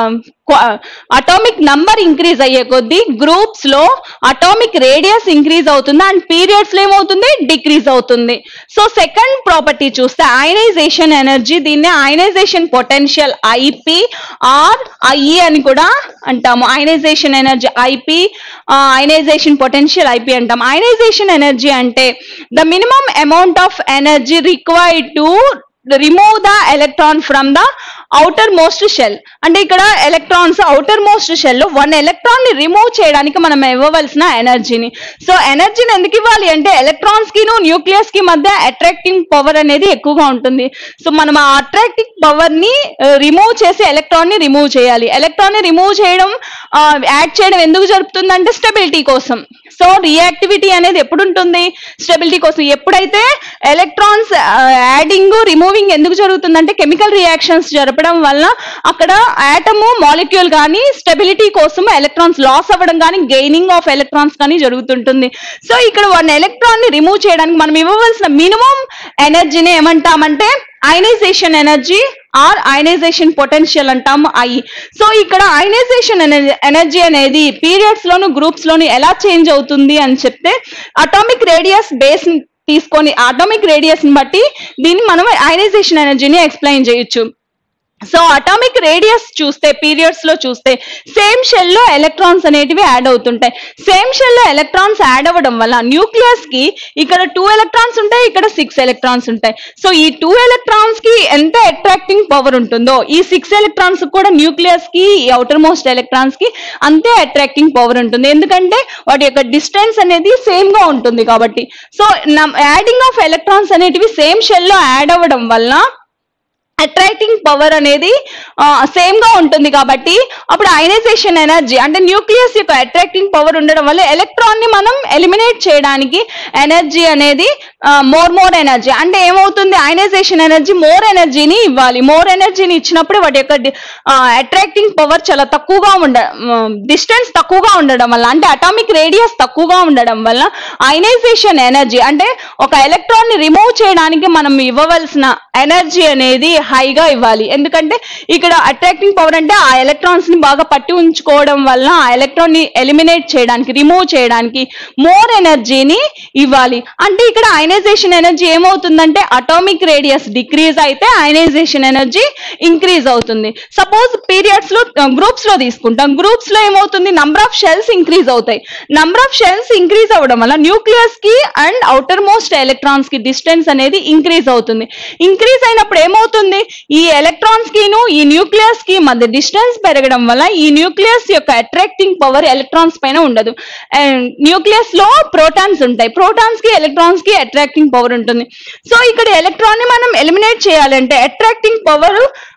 అటామిక్ నంబర్ ఇంక్రీజ్ అయ్యే కొద్దీ గ్రూప్స్ లో అటామిక్ రేడియస్ ఇంక్రీజ్ అవుతుంది అండ్ పీరియడ్స్ లో ఏమవుతుంది డిక్రీజ్ అవుతుంది. సో సెకండ్ ప్రాపర్టీ చూస్తే అయనైజేషన్ ఎనర్జీ. దీన్ని ionisation potential IP or IE అని కూడా అంటాము. Ionisation energy IP, ionisation potential IP అంటాం. అయనైజేషన్ ఎనర్జీ అంటే the minimum amount of energy required to remove the electron from the outer most shell. అంటే ఇక్కడ ఎలక్ట్రాన్స్ అవుటర్ మోస్ట్ షెల్ లో వన్ ఎలక్ట్రాన్ ని రిమూవ్ చేయడానికి మనం ఇవ్వవలసిన ఎనర్జీని. సో ఎనర్జీని ఎందుకు ఇవ్వాలి అంటే ఎలక్ట్రాన్స్ కి న్యూక్లియస్ కి మధ్య అట్రాక్టింగ్ పవర్ అనేది ఎక్కువగా ఉంటుంది. సో మనం ఆ అట్రాక్టింగ్ పవర్ ని రిమూవ్ చేసి ఎలక్ట్రాన్ ని రిమూవ్ చేయాలి. ఎలక్ట్రాన్ ని రిమూవ్ చేయడం యాడ్ చేయడం ఎందుకు జరుగుతుంది అంటే స్టెబిలిటీ కోసం. సో రియాక్టివిటీ అనేది ఎప్పుడు ఉంటుంది స్టెబిలిటీ కోసం. ఎప్పుడైతే ఎలక్ట్రాన్స్ యాడింగ్ రిమూవింగ్ ఎందుకు జరుగుతుందంటే కెమికల్ రియాక్షన్స్ జరపడం వల్ల అక్కడ ఆటము మాలిక్యూల్ కానీ స్టెబిలిటీ కోసం ఎలక్ట్రాన్స్ లాస్ అవ్వడం కానీ గెయినింగ్ ఆఫ్ ఎలక్ట్రాన్స్ కానీ జరుగుతుంటుంది. సో ఇక్కడ వన్ ఎలక్ట్రాన్ ని రిమూవ్ చేయడానికి మనం ఇవ్వవలసిన మినిమం ఎనర్జీని ఏమంటామంటే ionisation energy or ionisation potential అంటాము ఐ. సో ఇక్కడ అయనైజేషన్ ఎనర్జీ అనేది పీరియడ్స్ లోను గ్రూప్స్ లోను ఎలా చేంజ్ అవుతుంది అని చెప్తే అటామిక్ రేడియస్ బేస్ తీసుకొని అటామిక్ రేడియస్ ని బట్టి దీన్ని మనం అయనైజేషన్ ఎనర్జీని ఎక్స్ప్లెయిన్ చేయొచ్చు. సో అటామిక్ రేడియస్ చూస్తే పీరియడ్స్ లో చూస్తే సేమ్ షెల్ లో ఎలక్ట్రాన్స్ అనేటివి యాడ్ అవుతుంటాయి. సేమ్ షెల్ లో ఎలక్ట్రాన్స్ యాడ్ అవ్వడం వల్ల న్యూక్లియస్ కి ఇక్కడ టూ ఎలక్ట్రాన్స్ ఉంటాయి, ఇక్కడ సిక్స్ ఎలక్ట్రాన్స్ ఉంటాయి. సో ఈ టూ ఎలక్ట్రాన్స్ కి ఎంత అట్రాక్టింగ్ పవర్ ఉంటుందో ఈ సిక్స్ ఎలక్ట్రాన్స్ కూడా న్యూక్లియస్ కి అవుటర్ మోస్ట్ ఎలక్ట్రాన్స్ కి అంతే అట్రాక్టింగ్ పవర్ ఉంటుంది. ఎందుకంటే వాటి యొక్క డిస్టెన్స్ అనేది సేమ్ గా ఉంటుంది కాబట్టి. సో యాడింగ్ ఆఫ్ ఎలక్ట్రాన్స్ అనేటివి సేమ్ షెల్ లో యాడ్ అవ్వడం వల్ల అట్రాక్టింగ్ పవర్ అనేది సేమ్ గా ఉంటుంది కాబట్టి అప్పుడు అయనైజేషన్ ఎనర్జీ అంటే న్యూక్లియస్ యొక్క అట్రాక్టింగ్ పవర్ ఉండడం వల్ల ఎలక్ట్రాన్ ని మనం ఎలిమినేట్ చేయడానికి ఎనర్జీ అనేది మోర్ మోర్ ఎనర్జీ అంటే ఏమవుతుంది, అయనైజేషన్ ఎనర్జీ మోర్ ఎనర్జీని ఇవ్వాలి. మోర్ ఎనర్జీని ఇచ్చినప్పుడు వాటి యొక్క అట్రాక్టింగ్ పవర్ చాలా తక్కువగా ఉండ డిస్టెన్స్ తక్కువగా ఉండడం వల్ల అంటే అటామిక్ రేడియస్ తక్కువగా ఉండడం వల్ల అయనైజేషన్ ఎనర్జీ అంటే ఒక ఎలక్ట్రాన్ ని రిమూవ్ చేయడానికి మనం ఇవ్వవలసిన ఎనర్జీ అనేది హైగా ఇవ్వాలి. ఎందుకంటే ఇక్కడ అట్రాక్టింగ్ పవర్ అంటే ఆ ఎలక్ట్రాన్స్ ని బాగా పట్టి ఉంచుకోవడం వల్ల ఆ ఎలక్ట్రాన్ ని ఎలిమినేట్ చేయడానికి రిమూవ్ చేయడానికి మోర్ ఎనర్జీని ఇవ్వాలి. అంటే ఇక్కడ అయనైజేషన్ ఎనర్జీ ఏమవుతుందంటే అటామిక్ రేడియస్ డిక్రీజ్ అయితే అయనైజేషన్ ఎనర్జీ ఇంక్రీజ్ అవుతుంది. సపోజ్ పీరియడ్స్ లో గ్రూప్స్ లో తీసుకుంటాం, గ్రూప్స్ లో ఏమవుతుంది, నంబర్ ఆఫ్ షెల్స్ ఇంక్రీజ్ అవుతాయి. నంబర్ ఆఫ్ షెల్స్ ఇంక్రీజ్ అవ్వడం వల్ల న్యూక్లియస్ కి అండ్ అవుటర్ మోస్ట్ ఎలక్ట్రాన్స్ కి డిస్టెన్స్ అనేది ఇంక్రీజ్ అవుతుంది. ఇంక్రీజ్ అయినప్పుడు ఏమవుతుంది, ఈ ఎలక్ట్రాన్స్ కిను ఈ న్యూక్లియస్ కి మధ్య డిస్టెన్స్ పెరగడం వల్ల ఈ న్యూక్లియస్ యొక్క అట్రాక్టింగ్ పవర్ ఎలక్ట్రాన్స్ పైన ఉండదు. న్యూక్లియస్ లో ప్రోటాన్స్ ఉంటాయి, ప్రోటాన్స్ కి ఎలక్ట్రాన్స్ కి అట్రాక్టింగ్ పవర్ ఉంటుంది. సో ఇక్కడ ఎలక్ట్రాన్ ని మనం ఎలిమినేట్ చేయాలంటే అట్రాక్టింగ్ పవర్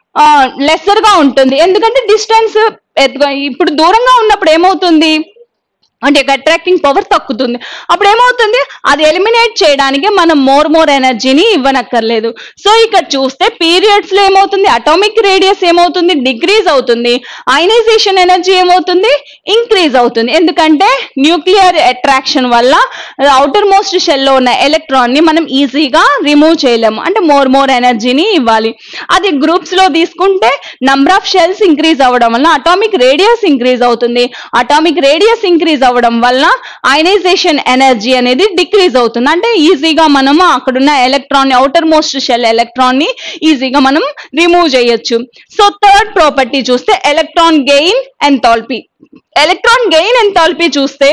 లెస్సర్ గా ఉంటుంది. ఎందుకంటే డిస్టెన్స్ ఇప్పుడు దూరంగా ఉన్నప్పుడు ఏమవుతుంది అంటే అట్రాక్టింగ్ పవర్ తగ్గుతుంది. అప్పుడు ఏమవుతుంది, అది ఎలిమినేట్ చేయడానికి మనం మోర్ మోర్ ఎనర్జీని ఇవ్వనక్కర్లేదు. సో ఇక్కడ చూస్తే పీరియడ్స్ లో ఏమవుతుంది, అటామిక్ రేడియస్ ఏమవుతుంది, డిక్రీజ్ అవుతుంది. అయనైజేషన్ ఎనర్జీ ఏమవుతుంది, ఇంక్రీజ్ అవుతుంది. ఎందుకంటే న్యూక్లియర్ అట్రాక్షన్ వల్ల అవుటర్ మోస్ట్ షెల్ లో ఉన్న ఎలక్ట్రాన్ ని మనం ఈజీగా రిమూవ్ చేయలేము, అంటే మోర్ మోర్ ఎనర్జీని ఇవ్వాలి. అది గ్రూప్స్ లో తీసుకుంటే నంబర్ ఆఫ్ షెల్స్ ఇంక్రీజ్ అవ్వడం వల్ల అటామిక్ రేడియస్ ఇంక్రీజ్ అవుతుంది. అటామిక్ రేడియస్ ఇంక్రీజ్ అవ్వడం వల్ల అయనైజేషన్ ఎనర్జీ అనేది డిక్రీజ్ అవుతుంది. అంటే ఈజీగా మనము అక్కడున్న electron outer most shell electron ని ఈజీగా మనం రిమూవ్ చేయొచ్చు. సో థర్డ్ ప్రాపర్టీ చూస్తే electron gain enthalpy. Electron gain enthalpy చూస్తే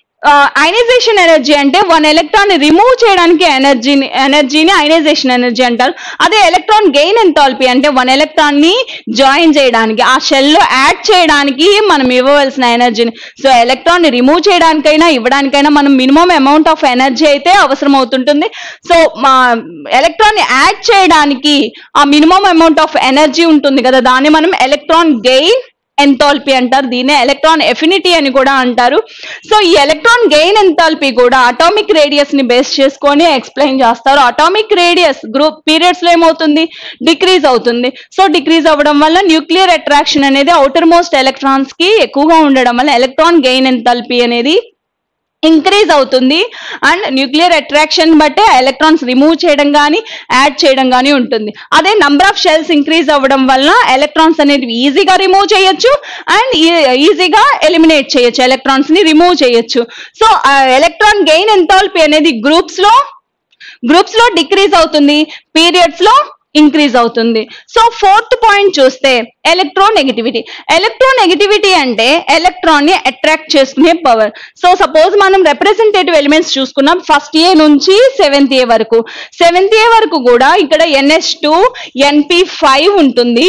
అయనైజేషన్ ఎనర్జీ అంటే వన్ ఎలక్ట్రాన్ ని రిమూవ్ చేయడానికి ఎనర్జీని ఎనర్జీని అయనైజేషన్ ఎనర్జీ అంటారు. అదే ఎలక్ట్రాన్ గెయిన్ ఎంథాల్పీ అంటే వన్ ఎలక్ట్రాన్ ని జాయిన్ చేయడానికి ఆ షెల్ లో యాడ్ చేయడానికి మనం ఇవ్వవలసిన ఎనర్జీని. సో ఎలక్ట్రాన్ ని రిమూవ్ చేయడానికైనా ఇవ్వడానికైనా మనం మినిమం అమౌంట్ ఆఫ్ ఎనర్జీ అయితే అవసరం అవుతుంటుంది. సో మా ఎలక్ట్రాన్ ని యాడ్ చేయడానికి ఆ మినిమం అమౌంట్ ఆఫ్ ఎనర్జీ ఉంటుంది కదా, దాన్ని మనం ఎలక్ట్రాన్ గెయిన్ ఎంథాల్పీ అంటారు. దీనే ఎలక్ట్రాన్ ఎఫినిటీ అని కూడా అంటారు. సో ఈ ఎలక్ట్రాన్ గెయిన్ ఎంథాల్పీ కూడా అటామిక్ రేడియస్ ని బేస్ చేసుకొని ఎక్స్ప్లెయిన్ చేస్తారు. అటామిక్ రేడియస్ గ్రూప్ పీరియడ్స్ లో ఏమవుతుంది, డిక్రీజ్ అవుతుంది. సో డిక్రీజ్ అవ్వడం వల్ల న్యూక్లియర్ అట్రాక్షన్ అనేది అవుటర్ మోస్ట్ ఎలక్ట్రాన్స్ కి ఎక్కువగా ఉండడం వల్ల ఎలక్ట్రాన్ గెయిన్ ఎంథాల్పీ అనేది ఇంక్రీజ్ అవుతుంది. అండ్ న్యూక్లియర్ అట్రాక్షన్ బట్టే ఎలక్ట్రాన్స్ రిమూవ్ చేయడం కానీ యాడ్ చేయడం కానీ ఉంటుంది. అదే నంబర్ ఆఫ్ షెల్స్ ఇంక్రీజ్ అవ్వడం వల్ల ఎలక్ట్రాన్స్ అనేది ఈజీగా రిమూవ్ చేయొచ్చు అండ్ ఈజీగా ఎలిమినేట్ చేయొచ్చు, ఎలక్ట్రాన్స్ ని రిమూవ్ చేయొచ్చు. సో ఎలక్ట్రాన్ గెయిన్ ఎంథాల్పీ అనేది గ్రూప్స్ లో గ్రూప్స్ లో డిక్రీజ్ అవుతుంది, పీరియడ్స్ లో ఇంక్రీజ్ అవుతుంది. సో ఫోర్త్ పాయింట్ చూస్తే ఎలక్ట్రోనెగటివిటీ. ఎలక్ట్రోనెగటివిటీ అంటే ఎలక్ట్రాన్ ని అట్రాక్ట్ చేసుకునే పవర్. సో సపోజ్ మనం రిప్రజెంటేటివ్ ఎలిమెంట్స్ చూసుకున్నాం ఫస్ట్ ఏ నుంచి సెవెంత్ ఏ వరకు. సెవెంత్ ఏ వరకు కూడా ఇక్కడ ఎన్ఎస్ టూ ఎన్పి ఫైవ్ ఉంటుంది.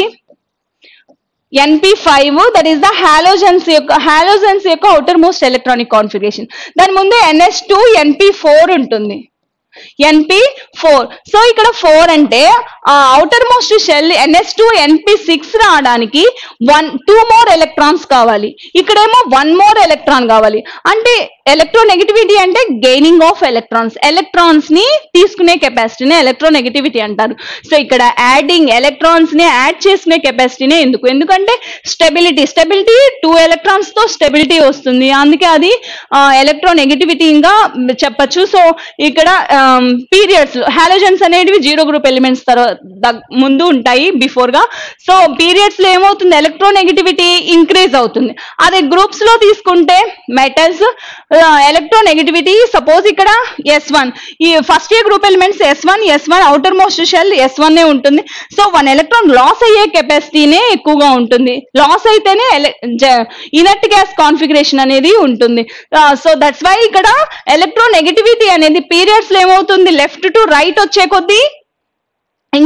Np five that is the halogens యొక్క హాలోజన్స్ యొక్క అవుటర్ మోస్ట్ ఎలక్ట్రానిక్ కాన్ఫిగరేషన్. దాని ముందు ఎన్ఎస్ టూ ఎన్పి ఫోర్ ఉంటుంది, ఎన్పి ఫోర్. సో ఇక్కడ ఫోర్ అంటే outer most shell ns two ఎన్పి six రావడానికి వన్ టూ మోర్ ఎలక్ట్రాన్స్ కావాలి. ఇక్కడేమో వన్ మోర్ ఎలక్ట్రాన్ కావాలి. అంటే ఎలక్ట్రోనెగటివిటీ అంటే గెయినింగ్ ఆఫ్ ఎలక్ట్రాన్స్, ఎలక్ట్రాన్స్ ని తీసుకునే కెపాసిటీని ఎలక్ట్రోనెగటివిటీ అంటారు. సో ఇక్కడ యాడింగ్ ఎలక్ట్రాన్స్ ని యాడ్ చేసుకునే కెపాసిటీనే ఎందుకు, ఎందుకంటే స్టెబిలిటీ స్టెబిలిటీ టూ ఎలక్ట్రాన్స్ తో స్టెబిలిటీ వస్తుంది, అందుకే అది ఎలక్ట్రోనెగటివిటీగా చెప్పచ్చు. సో ఇక్కడ పీరియడ్స్ హాలోజన్స్ అనేవి జీరో గ్రూప్ ఎలిమెంట్స్ తర్వాత ముందు ఉంటాయి బిఫోర్ గా. సో పీరియడ్స్ లో ఏమవుతుంది, ఎలక్ట్రోనెగటివిటీ ఇంక్రీజ్ అవుతుంది. అదే గ్రూప్స్ లో తీసుకుంటే మెటల్స్ ఎలక్ట్రోనెగటివిటీ సపోజ్ ఇక్కడ ఎస్ వన్, ఈ first year group elements S one S one outer most shell S one ఏ ఉంటుంది. సో వన్ ఎలక్ట్రాన్ లాస్ అయ్యే కెపాసిటీనే ఎక్కువగా ఉంటుంది, లాస్ అయితేనే ఇనర్ట్ గ్యాస్ కాన్ఫిగరేషన్ అనేది ఉంటుంది. సో దట్స్ వై ఇక్కడ ఎలక్ట్రోనెగటివిటీ అనేది పీరియడ్స్ లో ఏమవుతుంది, లెఫ్ట్ టు రైట్ వచ్చే కొద్దీ ఇంక్రీజ్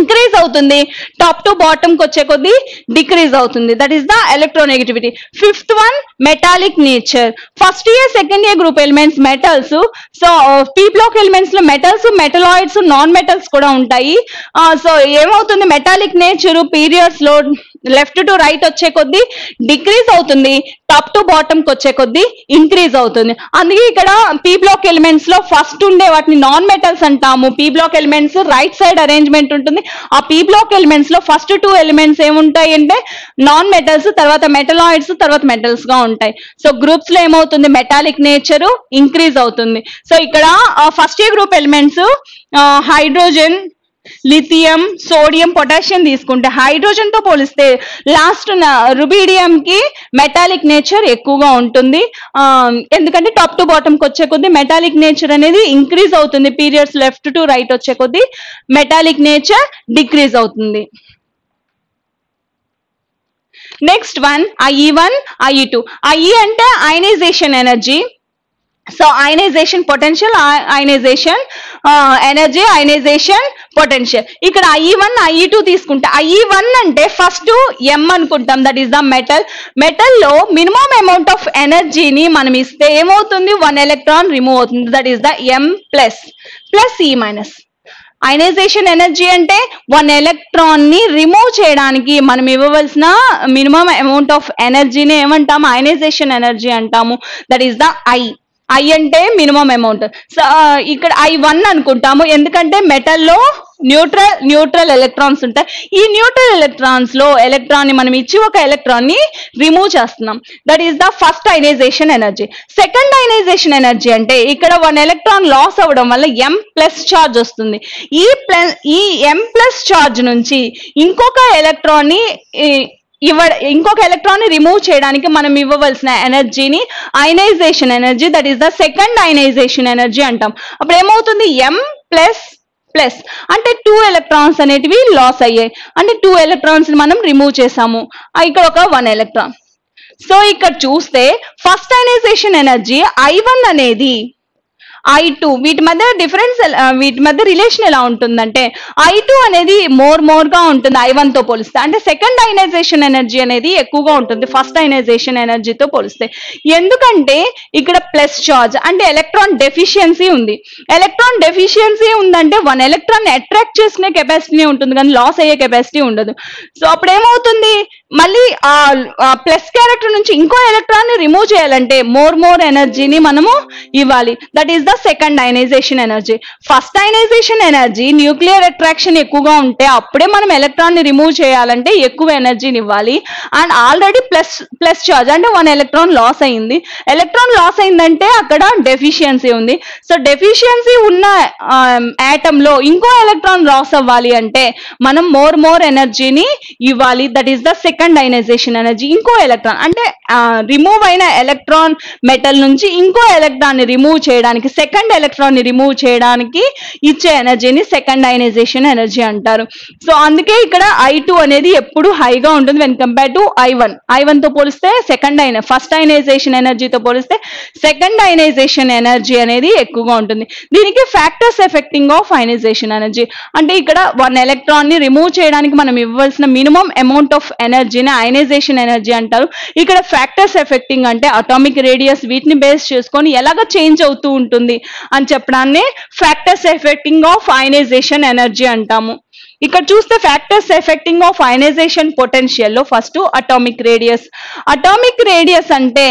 అవుతుంది, టాప్ టు బాటమ్ కి వచ్చే కొద్దీ డిక్రీజ్ అవుతుంది. That is the electronegativity. Fifth one metallic nature. First year second year group elements metals. So P block elements లో మెటల్స్, మెటలాయిడ్స్, నాన్ మెటల్స్ కూడా ఉంటాయి. సో ఏమవుతుంది, మెటాలిక్ నేచర్ పీరియడ్స్ లో లెఫ్ట్ టు రైట్ వచ్చే కొద్దీ డిక్రీజ్ అవుతుంది, టాప్ టు బాటమ్ కి వచ్చే కొద్దీ ఇంక్రీజ్ అవుతుంది. అందుకే ఇక్కడ పీ బ్లాక్ ఎలిమెంట్స్ లో ఫస్ట్ ఉండే వాటిని నాన్ మెటల్స్ అంటాము. P block elements right side arrangement ఉంటుంది. ఆ పీ బ్లాక్ ఎలిమెంట్స్ లో ఫస్ట్ టూ ఎలిమెంట్స్ ఏముంటాయి అంటే నాన్ మెటల్స్, తర్వాత మెటలాయిడ్స్, తర్వాత మెటల్స్ గా ఉంటాయి. సో గ్రూప్స్ లో ఏమవుతుంది, మెటాలిక్ నేచర్ ఇంక్రీజ్ అవుతుంది. సో ఇక్కడ first year group elements hydrogen, lithium, sodium, potassium తీసుకుంటే హైడ్రోజన్ తో పోలిస్తే లాస్ట్ రుబీడియం కి మెటాలిక్ నేచర్ ఎక్కువగా ఉంటుంది. ఎందుకంటే టాప్ టు బాటమ్ కి వచ్చే కొద్దీ మెటాలిక్ నేచర్ అనేది ఇంక్రీజ్ అవుతుంది, పీరియడ్స్ లెఫ్ట్ టు రైట్ వచ్చే కొద్దీ మెటాలిక్ నేచర్ డిక్రీజ్ అవుతుంది. Next one IE one, IE two. IE అంటే ionization energy. So ionization potential, ionization energy, ionization potential. ఇక్కడ ఐఈ వన్, ఐఈ టూ తీసుకుంటే ఐఈ వన్ అంటే ఫస్ట్ ఎం అనుకుంటాం, that is the metal. Metal లో మినిమం అమౌంట్ ఆఫ్ ఎనర్జీని మనం ఇస్తే ఏమవుతుంది, వన్ ఎలక్ట్రాన్ రిమూవ్ అవుతుంది, that is the M plus plus e minus. Ionization energy అంటే వన్ ఎలక్ట్రాన్ ని రిమూవ్ చేయడానికి మనం ఇవ్వవలసిన మినిమం అమౌంట్ ఆఫ్ ఎనర్జీని ఏమంటాము, అయనైజేషన్ ఎనర్జీ అంటాము, that is the I. I అంటే మినిమం అమౌంట్. సో ఇక్కడ ఐ వన్ అనుకుంటాము, ఎందుకంటే మెటల్లో న్యూట్రల్ న్యూట్రల్ ఎలక్ట్రాన్స్ ఉంటాయి. ఈ న్యూట్రల్ ఎలక్ట్రాన్స్ లో ఎలక్ట్రాన్ ని మనం ఇచ్చి ఒక ఎలక్ట్రాన్ ని రిమూవ్ చేస్తున్నాం, that is the first ionization energy. Second ionization energy అంటే ఇక్కడ వన్ ఎలక్ట్రాన్ లాస్ అవ్వడం వల్ల ఎం ప్లస్ చార్జ్ వస్తుంది. ఈ ప్లస్ ఈ ఎం ప్లస్ చార్జ్ నుంచి ఇంకొక ఎలక్ట్రాన్ ని ఇవ్వ ఇంకొక ఎలక్ట్రాన్ ని రిమూవ్ చేయడానికి మనం ఇవ్వవలసిన ఎనర్జీని ionisation energy, that is the second ionization energy అంటాం. అప్పుడు ఏమవుతుంది, ఎం ప్లస్ ప్లస్ అంటే టూ ఎలక్ట్రాన్స్ అనేటివి లాస్ అయ్యాయి, అంటే టూ ఎలక్ట్రాన్స్ మనం రిమూవ్ చేసాము, ఇక్కడ ఒక వన్ ఎలక్ట్రాన్. సో ఇక్కడ చూస్తే first ionization energy I one అనేది ఐ టూ, వీటి మధ్య డిఫరెన్స్, వీటి మధ్య రిలేషన్ ఎలా ఉంటుందంటే ఐ టూ అనేది మోర్ మోర్ గా ఉంటుంది ఐ వన్ తో పోలిస్తే. అంటే సెకండ్ అయనైజేషన్ ఎనర్జీ అనేది ఎక్కువగా ఉంటుంది ఫస్ట్ అయనైజేషన్ ఎనర్జీతో పోలిస్తే. ఎందుకంటే ఇక్కడ ప్లస్ చార్జ్ అంటే ఎలక్ట్రాన్ డెఫిషియన్సీ ఉంది. ఎలక్ట్రాన్ డెఫిషియన్సీ ఉందంటే వన్ ఎలక్ట్రాన్ అట్రాక్ట్ చేసుకునే కెపాసిటీ ఉంటుంది, కానీ లాస్ అయ్యే కెపాసిటీ ఉండదు. సో అప్పుడు ఏమవుతుంది, మళ్ళీ ఆ ప్లస్ క్యారెక్టర్ నుంచి ఇంకో ఎలక్ట్రాన్ ని రిమూవ్ చేయాలంటే మోర్ మోర్ ఎనర్జీని మనము ఇవ్వాలి, that is the second ionization energy. First ionization energy nuclear attraction ఎక్కువగా ఉంటే అప్పుడే మనం ఎలక్ట్రాన్ ని రిమూవ్ చేయాలంటే ఎక్కువ ఎనర్జీని ఇవ్వాలి. And already plus plus charge అంటే వన్ ఎలక్ట్రాన్ లాస్ అయింది, ఎలక్ట్రాన్ లాస్ అయిందంటే అక్కడ డెఫిషియన్సీ ఉంది. సో డెఫిషియన్సీ ఉన్న ఆటమ్ లో ఇంకో ఎలక్ట్రాన్ లాస్ అవ్వాలి అంటే మనం మోర్ మోర్ ఎనర్జీని ఇవ్వాలి, that is the second ionization energy. ఇంకో ఎలక్ట్రాన్ అంటే రిమూవ్ అయిన ఎలక్ట్రాన్ మెటల్ నుంచి ఇంకో ఎలక్ట్రాన్ ని రిమూవ్ చేయడానికి, సెకండ్ ఎలక్ట్రాన్ ని రిమూవ్ చేయడానికి ఇచ్చే ఎనర్జీని సెకండ్ అయనైజేషన్ ఎనర్జీ అంటారు. సో అందుకే ఇక్కడ ఐ టూ అనేది ఎప్పుడు హైగా ఉంటుంది when compare to I one. I one తో పోలిస్తే సెకండ్ అయిన ఫస్ట్ అయనైజేషన్ ఎనర్జీతో పోలిస్తే సెకండ్ అయనైజేషన్ ఎనర్జీ అనేది ఎక్కువగా ఉంటుంది. దీనికి factors affecting of ionization energy అంటే ఇక్కడ వన్ ఎలక్ట్రాన్ ని రిమూవ్ చేయడానికి మనం ఇవ్వాల్సిన మినిమం అమౌంట్ ఆఫ్ ఎనర్జీని అయనైజేషన్ ఎనర్జీ అంటారు. ఇక్కడ ఫ్యాక్టర్స్ ఎఫెక్టింగ్ అంటే అటామిక్ రేడియస్, వీటిని బేస్ చేసుకొని ఎలాగ చేంజ్ అవుతూ ఉంటుంది అని చెప్పడాన్ని factors affecting of ionization energy అంటాము. ఇక్కడ చూస్తే factors affecting of ionization potential లో first atomic radius. Atomic radius అంటే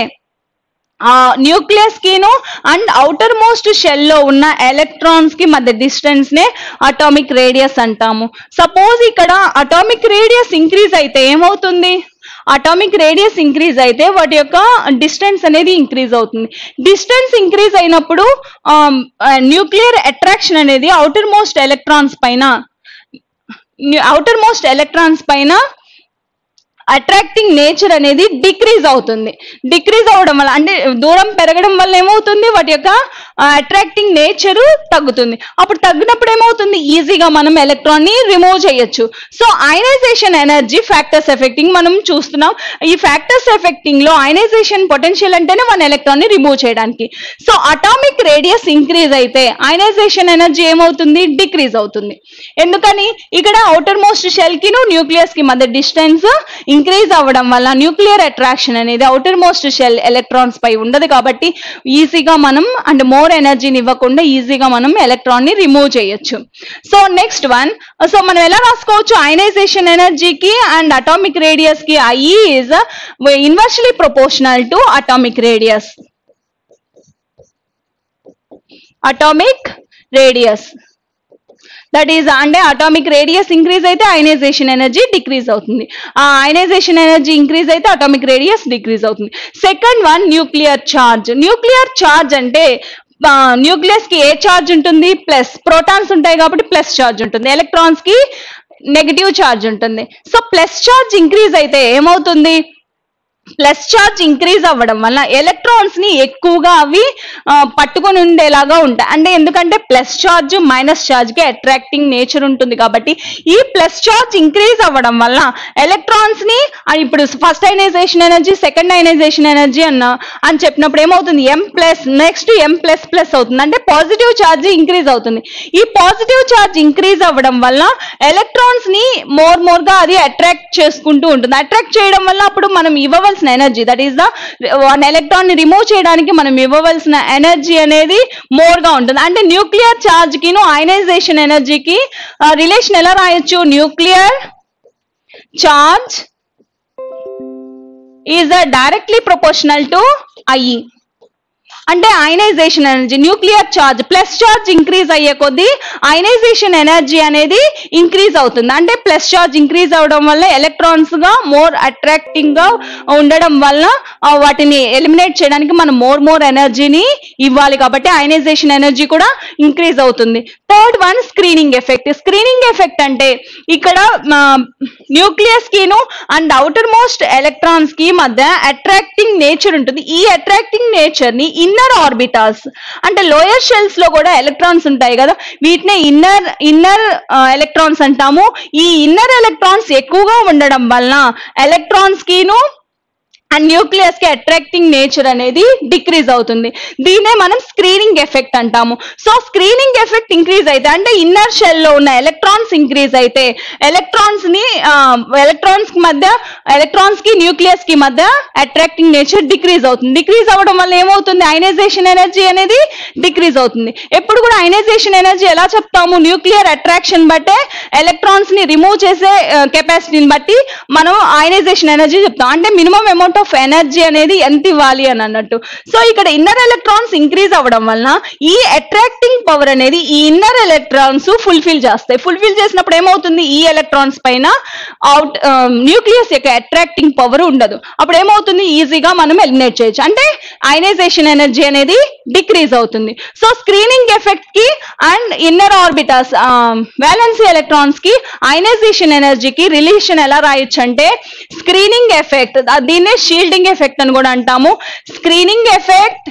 న్యూక్లియస్ కిను అండ్ అవుటర్ మోస్ట్ షెల్ లో ఉన్న ఎలక్ట్రాన్స్ కి మధ్య డిస్టెన్స్ నే అటామిక్ రేడియస్ అంటాము. సపోజ్ ఇక్కడ అటామిక్ రేడియస్ ఇంక్రీజ్ అయితే ఏమవుతుంది, అటామిక్ రేడియస్ ఇంక్రీజ్ అయితే వాటి యొక్క డిస్టెన్స్ అనేది ఇంక్రీజ్ అవుతుంది. డిస్టెన్స్ ఇంక్రీజ్ అయినప్పుడు న్యూక్లియర్ అట్రాక్షన్ అనేది అవుటర్ మోస్ట్ ఎలక్ట్రాన్స్ పైన అవుటర్ మోస్ట్ ఎలక్ట్రాన్స్ పైన అట్రాక్టింగ్ నేచర్ అనేది డిక్రీజ్ అవుతుంది. డిక్రీజ్ అవడం వల్ల అంటే దూరం పెరగడం వల్ల ఏమవుతుంది, వాటి యొక్క అట్రాక్టింగ్ నేచర్ తగ్గుతుంది. అప్పుడు తగ్గినప్పుడు ఏమవుతుంది, ఈజీగా మనం ఎలక్ట్రాన్ ని రిమూవ్ చేయొచ్చు. So ionization energy factors affecting మనం చూస్తున్నాం. ఈ ఫ్యాక్టర్స్ ఎఫెక్టింగ్ లో అయనైజేషన్ పొటెన్షియల్ అంటేనే వన్ ఎలక్ట్రాన్ ని రిమూవ్ చేయడానికి. సో అటామిక్ రేడియస్ ఇంక్రీజ్ అయితే అయనైజేషన్ ఎనర్జీ ఏమవుతుంది, డిక్రీజ్ అవుతుంది. ఎందుకని, ఇక్కడ అవుటర్ మోస్ట్ షెల్ కి న్యూక్లియస్ కి మధ్య డిస్టెన్స్ ఇంక్రీజ్ అవ్వడం వల్ల న్యూక్లియర్ అట్రాక్షన్ అనేది అవుటర్ మోస్ట్ షెల్ ఎలక్ట్రాన్స్ పై ఉండదు కాబట్టి ఈజీగా మనం అంటే మోర్ ఎనర్జీని ఇవ్వకుండా ఈజీగా మనం ఎలక్ట్రాన్ ని రిమూవ్ చేయొచ్చు. సో నెక్స్ట్ వన్, సో మనం ఎలా రాసుకోవచ్చు, అయనైజేషన్ ఎనర్జీకి అండ్ అటామిక్ రేడియస్ కి I is inversely proportional to atomic radius. Atomic radius that is అంటే అటామిక్ రేడియస్ ఇంక్రీజ్ అయితే అయనైజేషన్ ఎనర్జీ డిక్రీజ్ అవుతుంది. ఆ అయనైజేషన్ ఎనర్జీ ఇంక్రీజ్ అయితే అటామిక్ రేడియస్ డిక్రీజ్ అవుతుంది. Second one, nuclear charge. Nuclear charge అంటే న్యూక్లియస్ కి ఏ ఛార్జ్ ఉంటుంది, ప్లస్. ప్రోటాన్స్ ఉంటాయి కాబట్టి ప్లస్ ఛార్జ్ ఉంటుంది, ఎలక్ట్రాన్స్ కి నెగటివ్ ఛార్జ్ ఉంటుంది. సో ప్లస్ ఛార్జ్ ఇంక్రీజ్ అయితే ఏమవుతుంది, ప్లస్ ఛార్జ్ ఇంక్రీజ్ అవ్వడం వల్ల ఎలక్ట్రాన్స్ ని ఎక్కువగా అవి పట్టుకొని ఉండేలాగా ఉంటాయి. అంటే ఎందుకంటే ప్లస్ ఛార్జ్ మైనస్ ఛార్జ్ కి అట్రాక్టింగ్ నేచర్ ఉంటుంది కాబట్టి ఈ ప్లస్ ఛార్జ్ ఇంక్రీజ్ అవ్వడం వల్ల ఎలక్ట్రాన్స్ ని ఇప్పుడు first ionization energy second ionization energy అన్న అని చెప్పినప్పుడు ఏమవుతుంది, M plus next M plus plus అవుతుంది. అంటే పాజిటివ్ ఛార్జ్ ఇంక్రీజ్ అవుతుంది. ఈ పాజిటివ్ ఛార్జ్ ఇంక్రీజ్ అవ్వడం వల్ల ఎలక్ట్రాన్స్ ని మోర్ మోర్ గా అది అట్రాక్ట్ చేసుకుంటూ ఉంటుంది. అట్రాక్ట్ చేయడం వల్ల అప్పుడు మనం ఇవ్వవలసిన energy that is the one electron ని రిమూవ్ చేయడానికి మనం ఇవ్వవలసిన ఎనర్జీ అనేది మోర్ గా ఉంటుంది. అంటే న్యూక్లియర్ ఛార్జ్ కి అయనైజేషన్ ఎనర్జీకి రిలేషన్ ఎలా రాయొచ్చు, nuclear charge is directly proportional to I. అంటే ionization energy nuclear charge plus charge increase అయ్యే కొద్దీ అయనైజేషన్ ఎనర్జీ అనేది ఇంక్రీజ్ అవుతుంది. అంటే ప్లస్ ఛార్జ్ ఇంక్రీజ్ అవడం వల్ల ఎలక్ట్రాన్స్ గా మోర్ అట్రాక్టింగ్ గా ఉండడం వల్ల వాటిని ఎలిమినేట్ చేయడానికి మనం మోర్ మోర్ ఎనర్జీని ఇవ్వాలి కాబట్టి అయనైజేషన్ ఎనర్జీ కూడా ఇంక్రీజ్ అవుతుంది. Third one, screening effect. Screening effect అంటే ఇక్కడ న్యూక్లియస్ కిను అండ్ అవుటర్ మోస్ట్ ఎలక్ట్రాన్స్ కి మధ్య అట్రాక్టింగ్ నేచర్ ఉంటుంది. ఈ అట్రాక్టింగ్ నేచర్ ని ఇన్నర్ ఆర్బిటాల్స్ అంటే లోయర్ షెల్స్ లో కూడా ఎలక్ట్రాన్స్ ఉంటాయి కదా, వీటినే ఇన్నర్ ఇన్నర్ ఎలక్ట్రాన్స్ అంటాము. ఈ ఇన్నర్ ఎలక్ట్రాన్స్ ఎక్కువగా ఉండడం వలన ఎలక్ట్రాన్స్ కిను అండ్ న్యూక్లియస్ కి అట్రాక్టింగ్ నేచర్ అనేది డిక్రీజ్ అవుతుంది. దీన్నే మనం స్క్రీనింగ్ ఎఫెక్ట్ అంటాము. సో స్క్రీనింగ్ ఎఫెక్ట్ ఇంక్రీజ్ అయితే అంటే ఇన్నర్ షెల్ లో ఉన్న ఎలక్ట్రాన్స్ ఇంక్రీజ్ అయితే ఎలక్ట్రాన్స్ ని ఎలక్ట్రాన్స్ కి మధ్య ఎలక్ట్రాన్స్ కి న్యూక్లియస్ కి మధ్య అట్రాక్టింగ్ నేచర్ డిక్రీజ్ అవుతుంది. డిక్రీజ్ అవ్వడం వల్ల ఏమవుతుంది, అయనైజేషన్ ఎనర్జీ అనేది డిక్రీజ్ అవుతుంది. ఎప్పుడు కూడా అయనైజేషన్ ఎనర్జీ ఎలా చెప్తాము, న్యూక్లియర్ అట్రాక్షన్ బట్టే ఎలక్ట్రాన్స్ ని రిమూవ్ చేసే కెపాసిటీని బట్టి మనం అయనైజేషన్ ఎనర్జీ చెప్తాం. అంటే మినిమం అమౌంట్ ఆఫ్ ఎనర్జీ అనేది ఎంత ఇవ్వాలి అని అన్నట్టు. సో ఇక్కడ ఇన్నర్ ఎలక్ట్రాన్స్ ఇంక్రీజ్ అవ్వడం వలన ఈ అట్రాక్టింగ్ పవర్ అనేది ఈ ఇన్నర్ ఎలక్ట్రాన్స్ ఫుల్ఫిల్ చేస్తాయి. ఫుల్ఫిల్ చేసినప్పుడు ఏమవుతుంది, ఈ ఎలక్ట్రాన్స్ పైన అవుట్ న్యూక్లియస్ యొక్క అట్రాక్టింగ్ పవర్ ఉండదు. అప్పుడు ఏమవుతుంది, ఈజీగా మనం ఎలిమినేట్ చేయొచ్చు. అంటే అయనైజేషన్ ఎనర్జీ అనేది డిక్రీజ్ అవుతుంది. సో స్క్రీనింగ్ ఎఫెక్ట్ కి and inner orbitals valency electrons కి అయనైజేషన్ ఎనర్జీకి రిలేషన్ ఎలా రాయొచ్చు అంటే స్క్రీనింగ్ ఎఫెక్ట్, దీన్నే షీల్డింగ్ ఎఫెక్ట్ అని కూడా అంటాము. Screening effect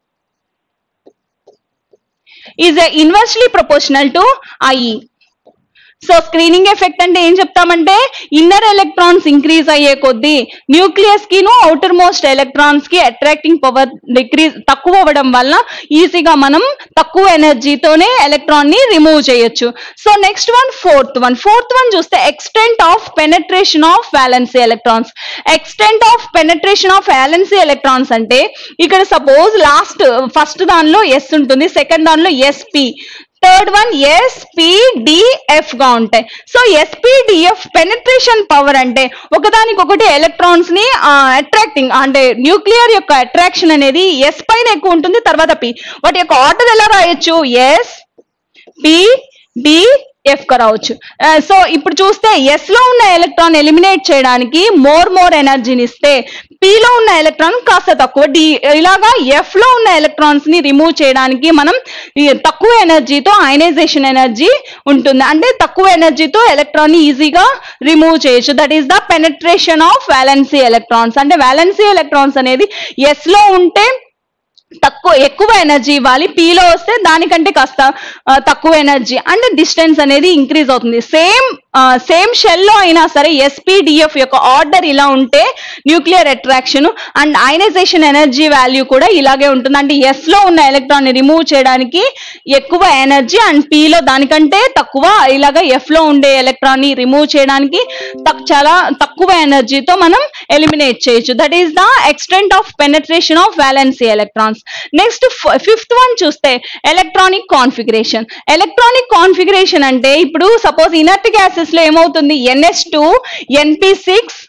is inversely proportional to I. So screening effect అంటే ఏం చెప్తామంటే ఇన్నర్ ఎలక్ట్రాన్స్ ఇంక్రీజ్ అయ్యే కొద్దీ న్యూక్లియస్ కిను అవుటర్ మోస్ట్ ఎలక్ట్రాన్స్ కి అట్రాక్టింగ్ పవర్ డిక్రీజ్ తక్కువ అవ్వడం వల్ల ఈజీగా మనం తక్కువ ఎనర్జీతోనే ఎలక్ట్రాన్ ని రిమూవ్ చేయొచ్చు. So next one, fourth one fourth one చూస్తే extent of penetration of valency electrons. Extent of penetration of valency electrons అంటే ఇక్కడ సపోజ్ లాస్ట్ ఫస్ట్ దానిలో ఎస్ ఉంటుంది, సెకండ్ దానిలో ఎస్పి, థర్డ్ వన్ ఎస్పీడిఎఫ్ గా ఉంటాయి. సో ఎస్పీడిఎఫ్ పెనట్రేషన్ పవర్ అంటే ఒకదానికొకటి ఎలక్ట్రాన్స్ ని అట్రాక్టింగ్ అంటే న్యూక్లియర్ యొక్క అట్రాక్షన్ అనేది ఎస్ పైన ఎక్కువ ఉంటుంది, తర్వాత పి. వాటి యొక్క ఆర్డర్ ఎలా రాయొచ్చు, ఎస్ పి డి ఎఫ్ గా రావచ్చు. సో ఇప్పుడు చూస్తే ఎస్ లో ఉన్న ఎలక్ట్రాన్ ఎలిమినేట్ చేయడానికి మోర్ మోర్ ఎనర్జీని ఇస్తే పి లో ఉన్న ఎలక్ట్రాన్ కాస్త తక్కువ, డి ఇలాగా ఎఫ్ లో ఉన్న ఎలక్ట్రాన్స్ ని రిమూవ్ చేయడానికి మనం తక్కువ ఎనర్జీతో అయనైజేషన్ ఎనర్జీ ఉంటుంది, అంటే తక్కువ ఎనర్జీతో ఎలక్ట్రాన్ ని ఈజీగా రిమూవ్ చేయొచ్చు. That is the penetration of valency electrons. అంటే వాలెన్సీ ఎలక్ట్రాన్స్ అనేది ఎస్ లో ఉంటే తక్కువ ఎక్కువ ఎనర్జీ ఇవ్వాలి, పీలో వస్తే దానికంటే కాస్త తక్కువ ఎనర్జీ, అంటే డిస్టెన్స్ అనేది ఇంక్రీజ్ అవుతుంది. సేమ్ సేమ్ షెల్ లో అయినా సరే ఎస్పీడిఎఫ్ యొక్క ఆర్డర్ ఇలా ఉంటే nuclear attraction and ionization energy value కూడా ఇలాగే ఉంటుంది. అంటే ఎస్ లో ఉన్న ఎలక్ట్రాన్ ని రిమూవ్ చేయడానికి ఎక్కువ ఎనర్జీ అండ్ పీలో దానికంటే తక్కువ, ఇలాగా ఎఫ్ లో ఉండే ఎలక్ట్రాన్ ని రిమూవ్ చేయడానికి చాలా తక్కువ ఎనర్జీతో మనం ఎలిమినేట్ చేయొచ్చు. That is the extent of penetration of valency electrons. Next fifth one చూస్తే ఎలక్ట్రానిక్ కాన్ఫిగరేషన్. ఎలక్ట్రానిక్ కాన్ఫిగరేషన్ అంటే ఇప్పుడు సపోజ్ ఇనర్ట్ గ్యాసెస్ లో ఏమవుతుంది, NS two ఎన్పి six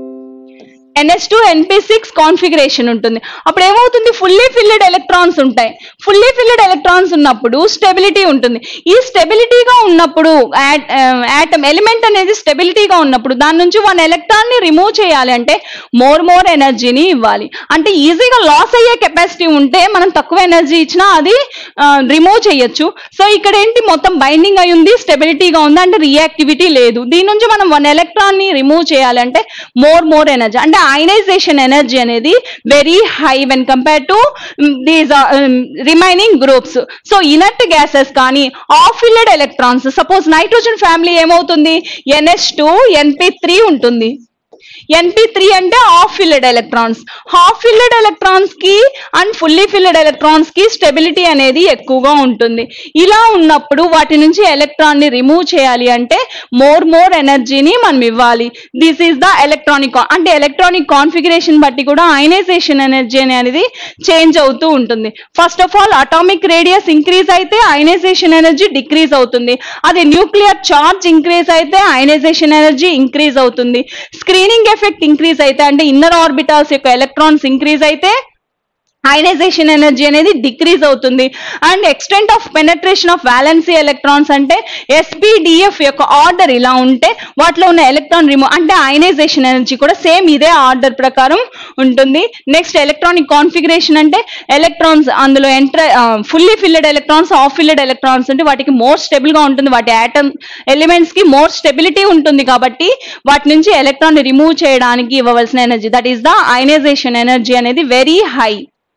NS two ఎన్పి six configuration ఉంటుంది. అప్పుడు ఏమవుతుంది, ఫుల్లీ ఫిల్డ్ ఎలక్ట్రాన్స్ ఉంటాయి. ఫుల్లీ ఫిల్డ్ ఎలక్ట్రాన్స్ ఉన్నప్పుడు స్టెబిలిటీ ఉంటుంది. ఈ స్టెబిలిటీగా ఉన్నప్పుడు యాటమ్ ఎలిమెంట్ అనేది స్టెబిలిటీగా ఉన్నప్పుడు దాని నుంచి వన్ ఎలక్ట్రాన్ ని రిమూవ్ చేయాలి అంటే మోర్ మోర్ ఎనర్జీని ఇవ్వాలి. అంటే ఈజీగా లాస్ అయ్యే కెపాసిటీ ఉంటే మనం తక్కువ ఎనర్జీ ఇచ్చినా అది రిమూవ్ చేయొచ్చు. సో ఇక్కడ ఏంటి, మొత్తం బైండింగ్ అయి ఉంది, స్టెబిలిటీగా ఉంది, అంటే రియాక్టివిటీ లేదు. దీని నుంచి మనం వన్ ఎలక్ట్రాన్ ని రిమూవ్ చేయాలంటే మోర్ మోర్ ఎనర్జీ, అంటే అయనైజేషన్ ఎనర్జీ అనేది very high when compare to these remaining groups. So inert gases కానీ of filled electrons, suppose nitrogen family ఏమవుతుంది, ఎన్ఎస్ టూ ఎన్పి త్రీ ఉంటుంది. ఎన్పి త్రీ అంటే half filled electrons. Half filled electrons కి అండ్ ఫుల్లీ ఫిల్డ్ ఎలక్ట్రాన్స్ కి స్టెబిలిటీ అనేది ఎక్కువగా ఉంటుంది. ఇలా ఉన్నప్పుడు వాటి నుంచి ఎలక్ట్రాన్ ని రిమూవ్ చేయాలి అంటే మోర్ మోర్ ఎనర్జీని మనం ఇవ్వాలి. దిస్ ఈస్ ద ఎలక్ట్రానిక్, అంటే ఎలక్ట్రానిక్ కాన్ఫిగరేషన్ బట్టి కూడా అయనైజేషన్ ఎనర్జీ అనేది చేంజ్ అవుతూ ఉంటుంది. First of all atomic radius increase అయితే అయనైజేషన్ ఎనర్జీ డిక్రీజ్ అవుతుంది. అది న్యూక్లియర్ చార్జ్ ఇంక్రీజ్ అయితే అయనైజేషన్ ఎనర్జీ ఇంక్రీజ్ అవుతుంది. స్క్రీనింగ్ ఎఫెక్ట్ ఇంక్రీజ్ అయితే అంటే ఇన్నర్ ఆర్బిటాల్స్ యొక్క ఎలక్ట్రాన్స్ ఇంక్రీజ్ అయితే అయనైజేషన్ ఎనర్జీ అనేది డిక్రీజ్ అవుతుంది. And extent of penetration of valency electrons అంటే ఎస్పీడిఎఫ్ యొక్క ఆర్డర్ ఇలా ఉంటే వాటిలో ఉన్న ఎలక్ట్రాన్ రిమూవ్, అంటే అయనైజేషన్ ఎనర్జీ కూడా సేమ్ ఇదే ఆర్డర్ ప్రకారం ఉంటుంది. నెక్స్ట్ ఎలక్ట్రానిక్ కాన్ఫిగరేషన్ అంటే ఎలక్ట్రాన్స్ అందులో enter fully filled electrons half filled electrons అంటే వాటికి మోర్ స్టేబుల్ గా ఉంటుంది, వాటి ఆటమ్ ఎలిమెంట్స్ కి మోర్ స్టెబిలిటీ ఉంటుంది కాబట్టి వాటి నుంచి ఎలక్ట్రాన్ రిమూవ్ చేయడానికి ఇవ్వవలసిన energy, that is the ionization energy అనేది very high.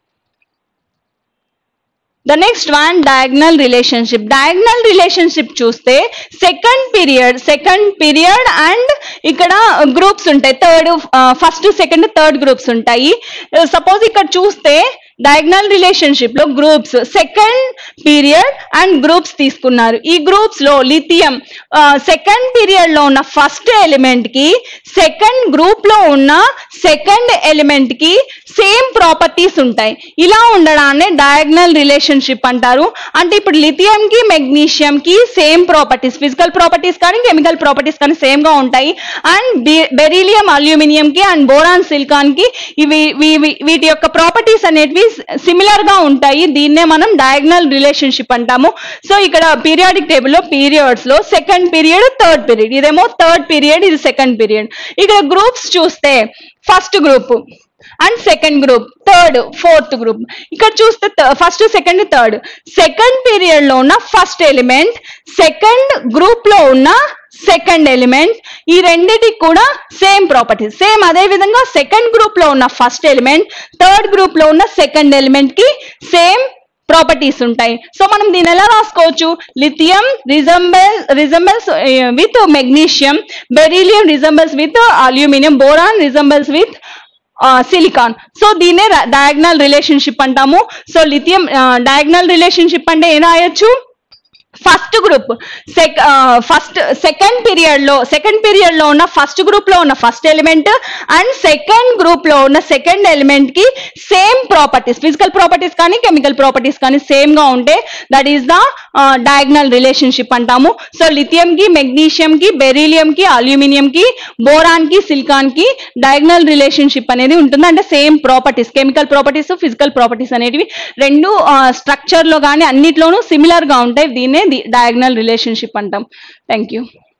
The next one, diagonal relationship. Diagonal relationship చూస్తే second period second period and ఇక్కడ గ్రూప్స్ ఉంటాయి, third first second third groups ఉంటాయి. సపోజ్ ఇక్కడ చూస్తే డయాగ్నల్ రిలేషన్షిప్ లో groups second period and groups తీసుకున్నారు. ఈ గ్రూప్స్ లో లిథియం సెకండ్ పీరియడ్ లో ఉన్న ఫస్ట్ ఎలిమెంట్ కి సెకండ్ గ్రూప్ లో ఉన్న సెకండ్ ఎలిమెంట్ కి సేమ్ ప్రాపర్టీస్ ఉంటాయి. ఇలా ఉండడాన్ని డయాగ్నల్ రిలేషన్షిప్ అంటారు. అంటే ఇప్పుడు లిథియం కి మెగ్నీషియం కి సేమ్ ప్రాపర్టీస్, ఫిజికల్ ప్రాపర్టీస్ కానీ కెమికల్ ప్రాపర్టీస్ కానీ సేమ్ గా ఉంటాయి. అండ్ బెరీలియం అల్యూమినియం కి అండ్ బోరాన్ సిలికాన్ కి ఇవి వీటి యొక్క ప్రాపర్టీస్ అనేటివి సిమిలర్ గా ఉంటాయి. దీన్నే మనం డయాగ్నల్ రిలేషన్షిప్ అంటాము. సో ఇక్కడ పీరియాడిక్ టేబుల్ లో పీరియడ్స్ లో సెకండ్ పీరియడ్ థర్డ్ పీరియడ్, ఇదేమో థర్డ్ పీరియడ్, ఇది సెకండ్ పీరియడ్. ఇక్కడ గ్రూప్స్ చూస్తే first group and second group, third fourth group. ఇక్కడ చూస్తే first second third, second period లో ఉన్న ఫస్ట్ ఎలిమెంట్ సెకండ్ గ్రూప్ లో ఉన్న సెకండ్ ఎలిమెంట్, ఈ రెండిటికి కూడా సేమ్ ప్రాపర్టీస్. సేమ్ అదే విధంగా సెకండ్ గ్రూప్ లో ఉన్న ఫస్ట్ ఎలిమెంట్ థర్డ్ గ్రూప్ లో ఉన్న సెకండ్ ఎలిమెంట్ కి సేమ్ ప్రాపర్టీస్ ఉంటాయి. సో మనం దీన్ని ఎలా రాసుకోవచ్చు, lithium resemble resembles with magnesium, beryllium resembles with aluminium, boron resembles with silicon. So దీన్నే డయాగ్నల్ రిలేషన్షిప్ అంటాము. సో లిథియం డయాగ్నల్ రిలేషన్షిప్ అంటే ఏం రాయొచ్చు, first group sec first second period లో సెకండ్ పీరియడ్ లో ఉన్న ఫస్ట్ గ్రూప్ లో ఉన్న first element and second group లో ఉన్న సెకండ్ ఎలిమెంట్ కి సేమ్ ప్రాపర్టీస్, ఫిజికల్ ప్రాపర్టీస్ కానీ కెమికల్ ప్రాపర్టీస్ కానీ సేమ్ గా ఉంటే that is the diagonal relationship అంటాము. సో లిథియం కి మెగ్నీషియం కి బెరీలియం కి అల్యూమినియం కి బోరాన్ కి సిలికాన్ కి డయాగ్నల్ రిలేషన్షిప్ అనేది ఉంటుంది. అంటే same properties, chemical properties physical properties అనేటివి రెండు స్ట్రక్చర్ లో కానీ అన్నిట్లోనూ సిమిలర్ గా ఉంటాయి. దీన్నే ఇది డయాగ్నల్ రిలేషన్షిప్ అంటాం. Thank you.